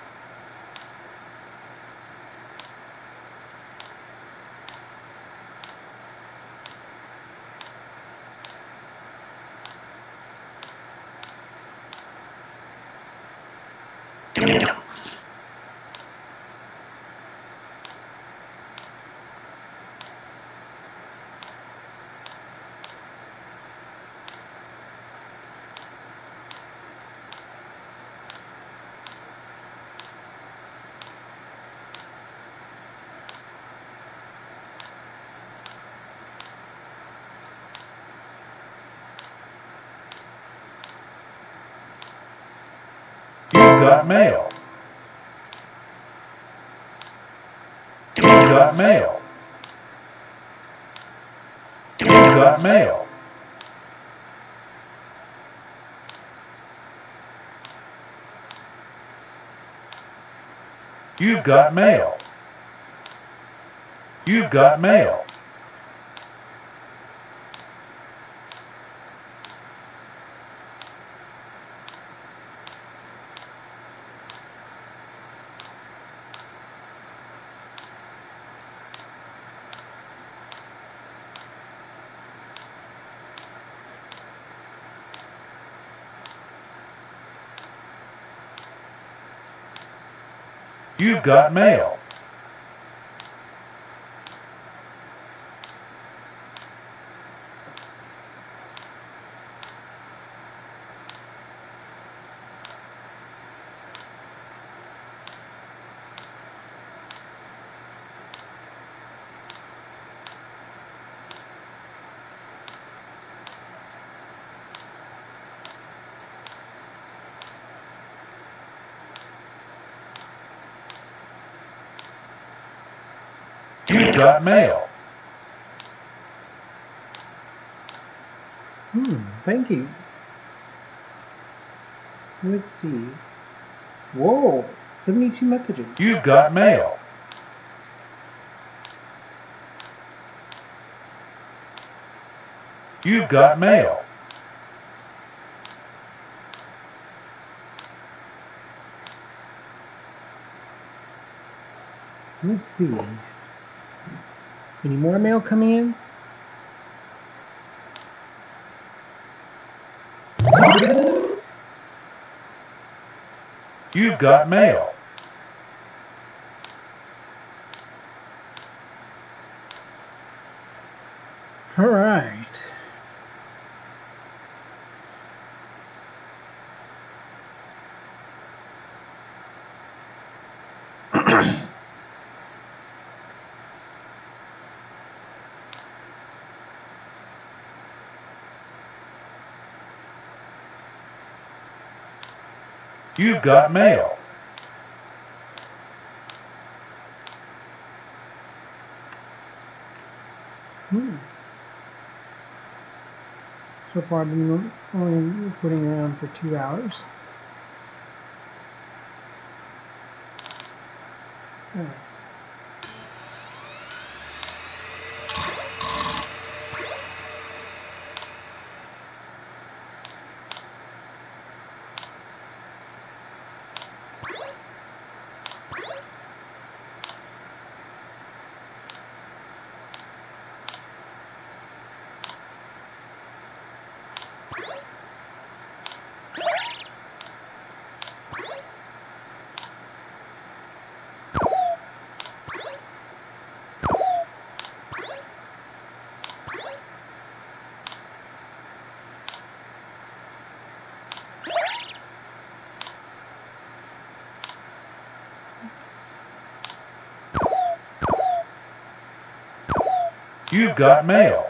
You got mail. You got mail. You got mail. You got mail. You got mail. You got mail. You got mail. Hmm, thank you. Let's see. Whoa, seventy-two messages. You got mail. You got mail. Let's see. Any more mail coming in? You got mail. All right. You got mail. Hmm. So far, I've been only recording around for two hours. All right. You got mail.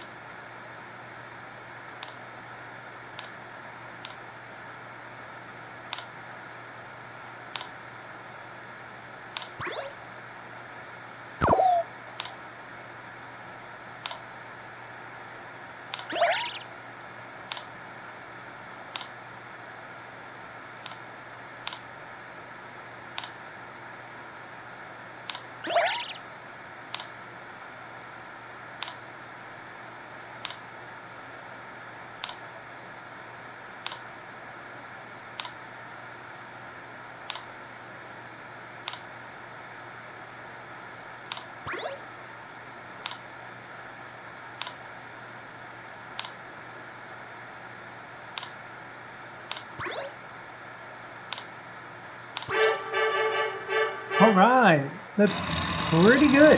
All right, that's pretty good.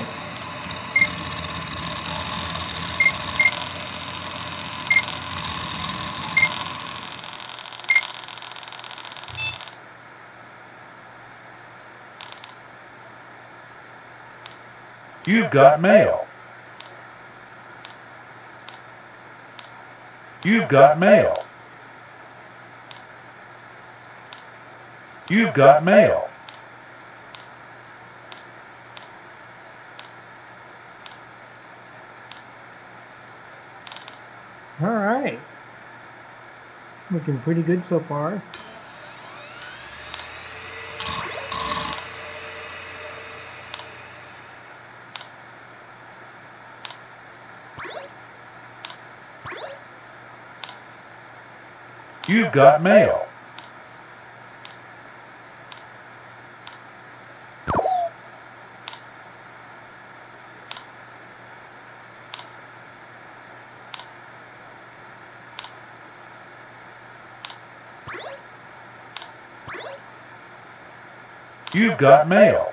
You got mail. You got mail. You got mail. All right, looking pretty good so far. You got mail. You got mail.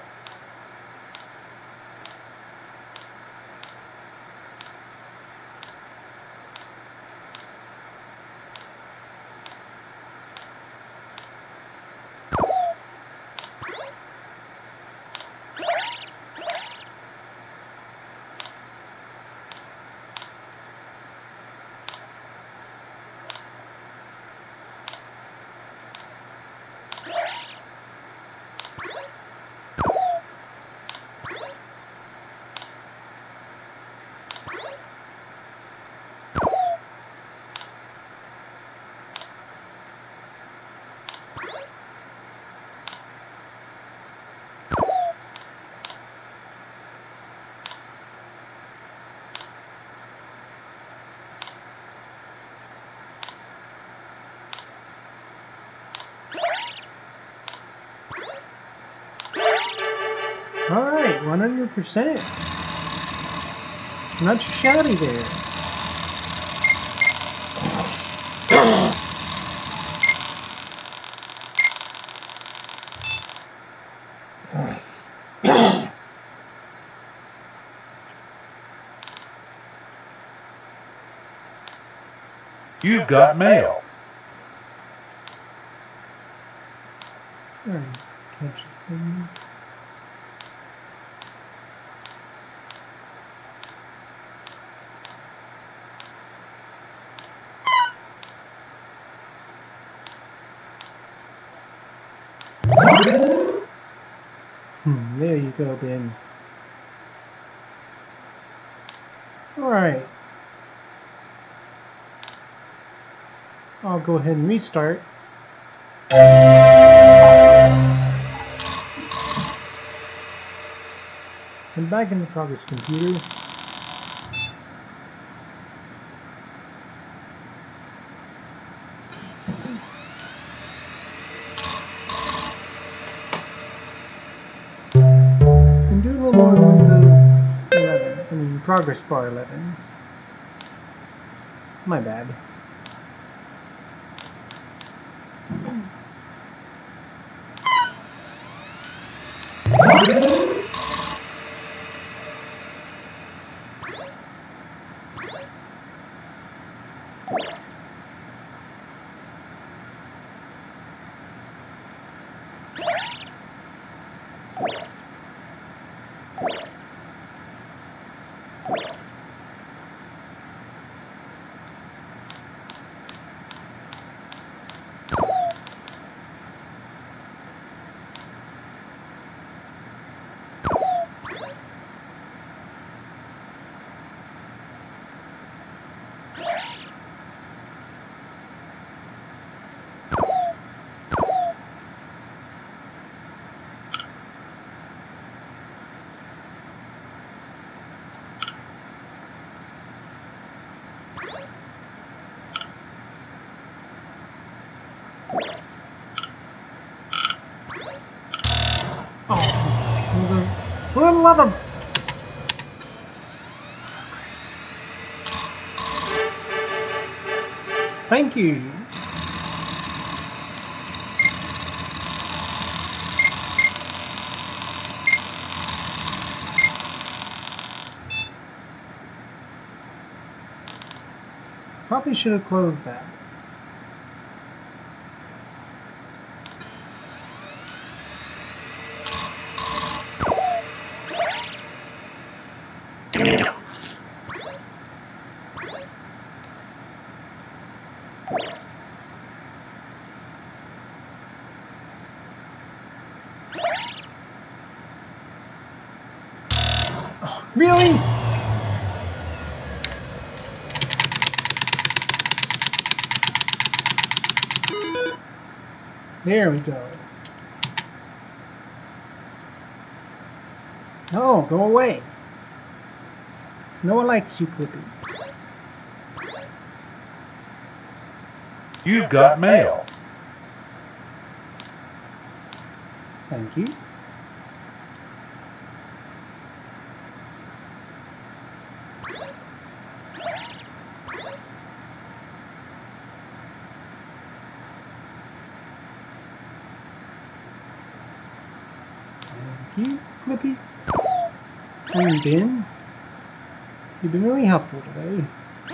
Alright, one hundred percent. Not too shabby there. You've got mail. Alright, catch some. Hmm, there you go, Ben. Alright. I'll go ahead and restart. I'm back in the Progress computer. And do a little more Windows eleven. I mean, Progress Bar eleven. My bad. Oh, for the love of... Thank you. Probably should have closed that. Oh, really? There we go. No, go away. No one likes you, Clippy. You've got mail. Thank you. Thank you, Clippy. And Ben, you've been really helpful today.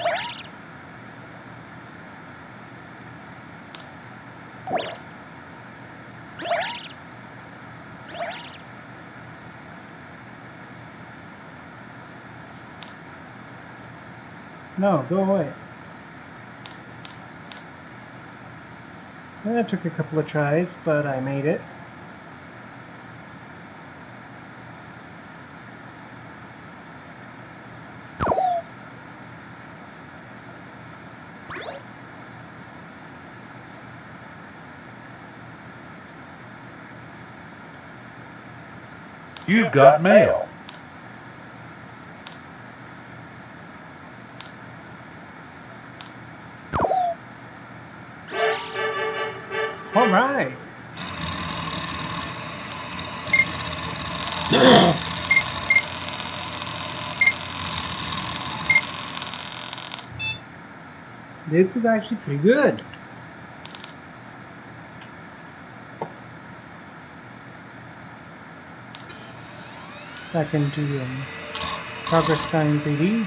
No, go away. That took a couple of tries, but I made it. You've got mail. All right. This is actually pretty good. Back into um, Progress Time three D.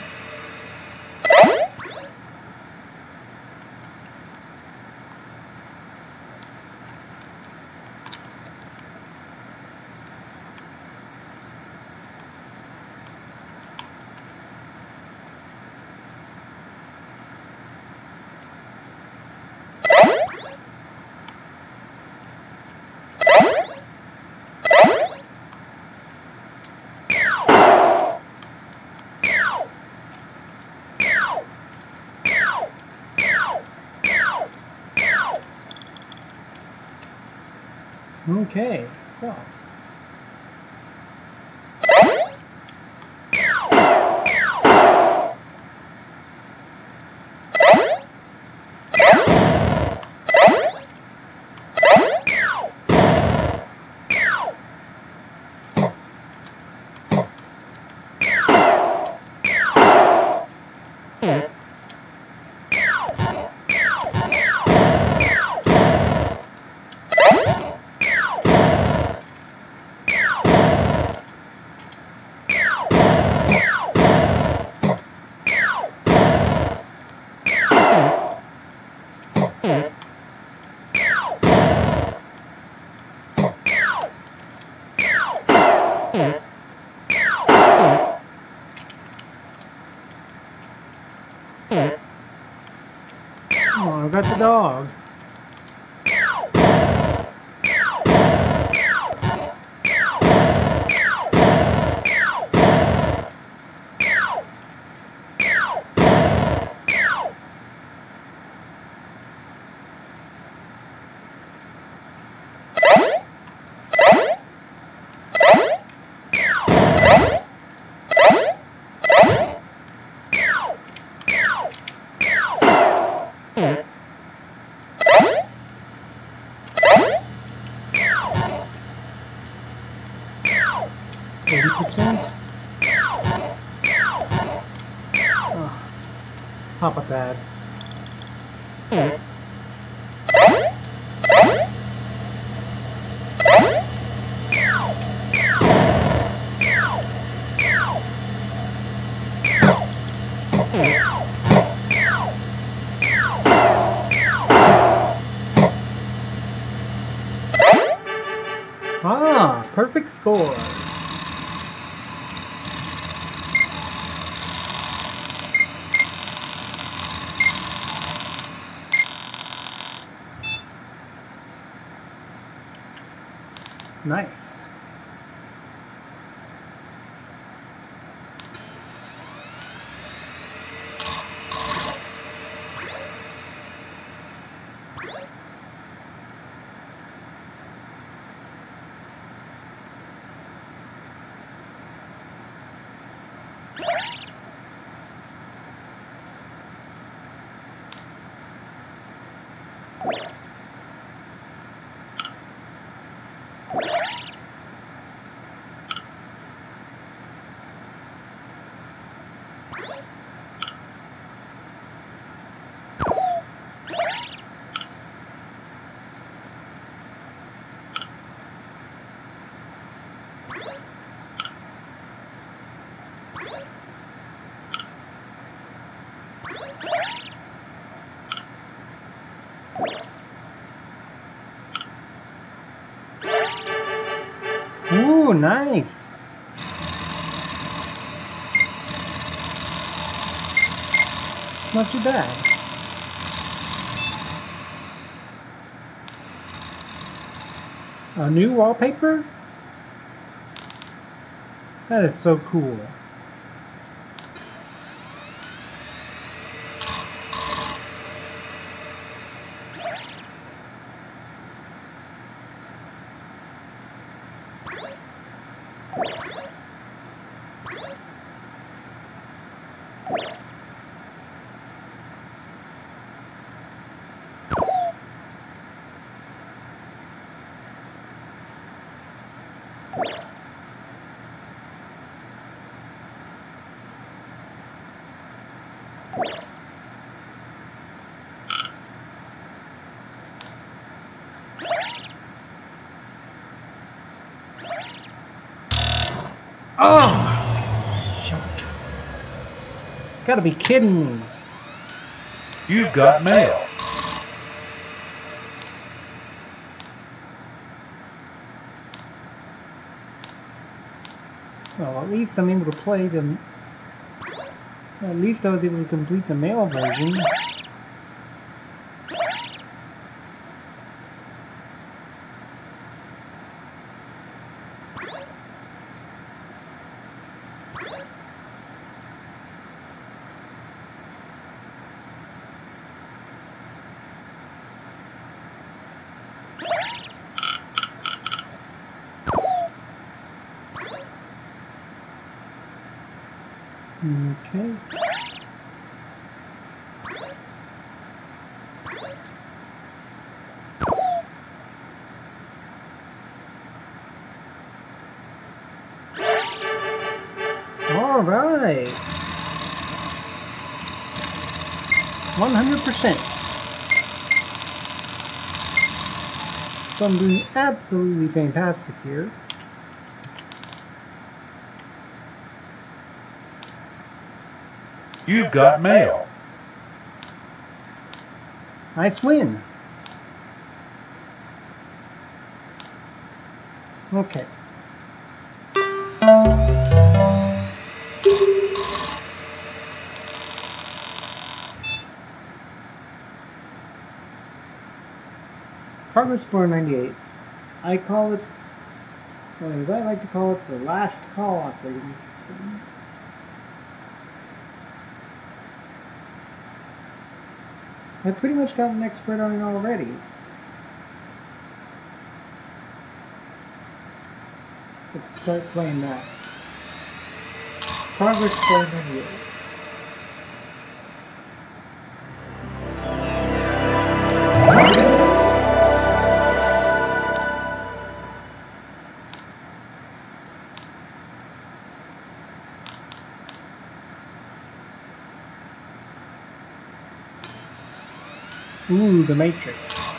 Okay, so. Oh, I got the dog. eighty percent? Oh, Papa pads. Ah, perfect score. Nice. Ooh, nice. Not too bad. A new wallpaper? That is so cool. Oh! Shoot. Gotta be kidding me. You've got mail. Well, at least I'm able to play the... At least I was able to complete the mail version. Okay. All right. one hundred percent. So I'm doing absolutely fantastic here. You've got mail. Nice win. Okay. Progressbar ninety-eight. I call it, or as I like to call it, the last call operating system. I pretty much got an expert on it already. Let's start playing that. Progressbar ninety-eight. Ooh, the Matrix.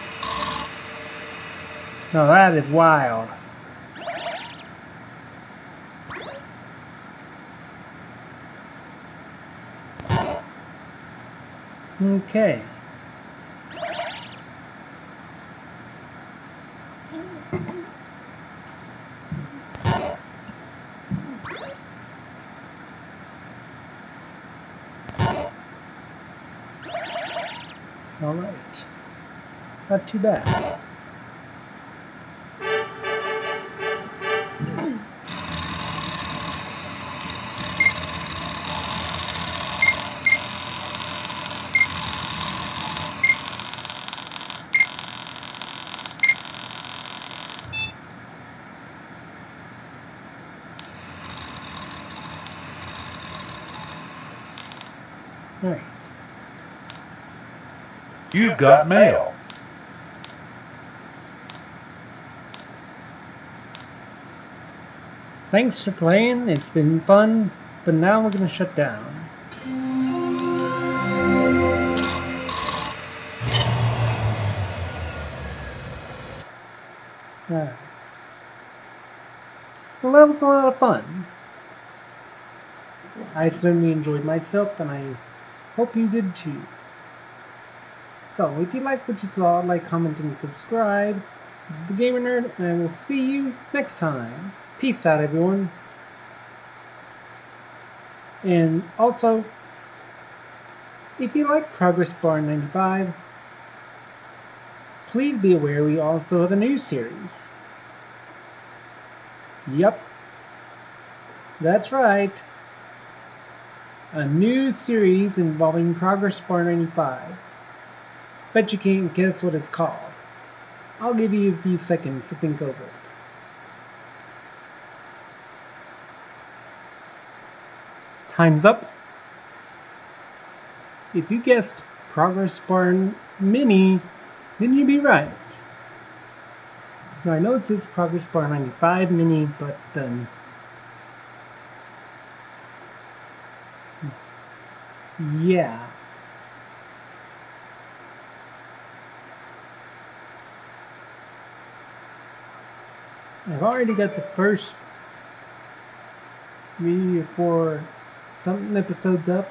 Now that is wild. Okay. All right. Not too bad. All right. You've got mail. Thanks for playing. It's been fun, but now we're gonna shut down. Alright. Well, that was a lot of fun. I certainly enjoyed myself, and I hope you did too. So, if you like what you saw, like, comment, and subscribe. This is the Gamer Nerd, and I will see you next time. Peace out, everyone. And also, if you like Progressbar ninety-five, please be aware we also have a new series. Yup. That's right. A new series involving Progressbar ninety-five. Bet you can't guess what it's called. I'll give you a few seconds to think over it. Time's up. If you guessed Progressbar Mini, then you'd be right. Now I know it says Progressbar ninety-five Mini, but um, yeah. I've already got the first three or four something episodes up.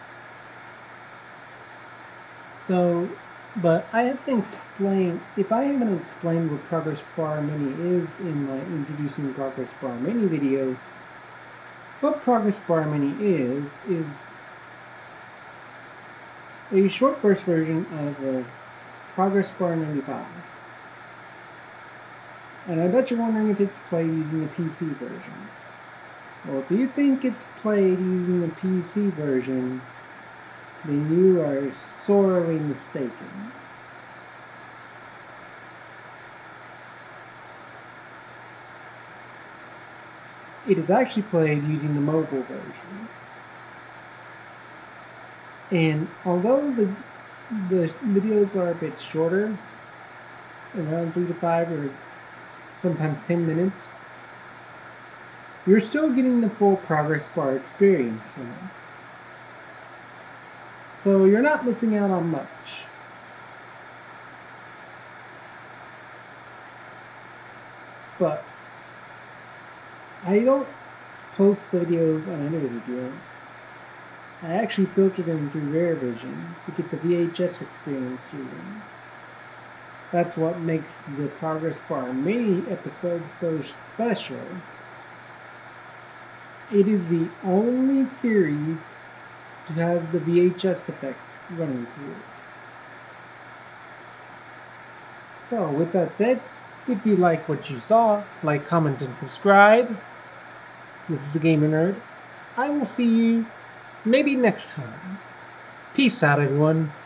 So, but I haven't explained, if I haven't explained what Progress Bar Mini is in my Introducing Progress Bar Mini video, what Progress Bar Mini is, is a short burst version of a Progressbar ninety-five. And I bet you're wondering if it's played using the P C version. Well, if you think it's played using the P C version, then you are sorely mistaken. It is actually played using the mobile version. And although the the videos are a bit shorter, around three to five or sometimes ten minutes, you're still getting the full Progress Bar experience, you know. So you're not missing out on much. But I don't post the videos on any video. I actually filter them through Rare Vision to get the V H S experience through them. That's what makes the Progress Bar Mini episode so special. It is the only series to have the V H S effect running through it. So with that said, if you like what you saw, like, comment, and subscribe. This is the Gamer Nerd. I will see you maybe next time. Peace out, everyone.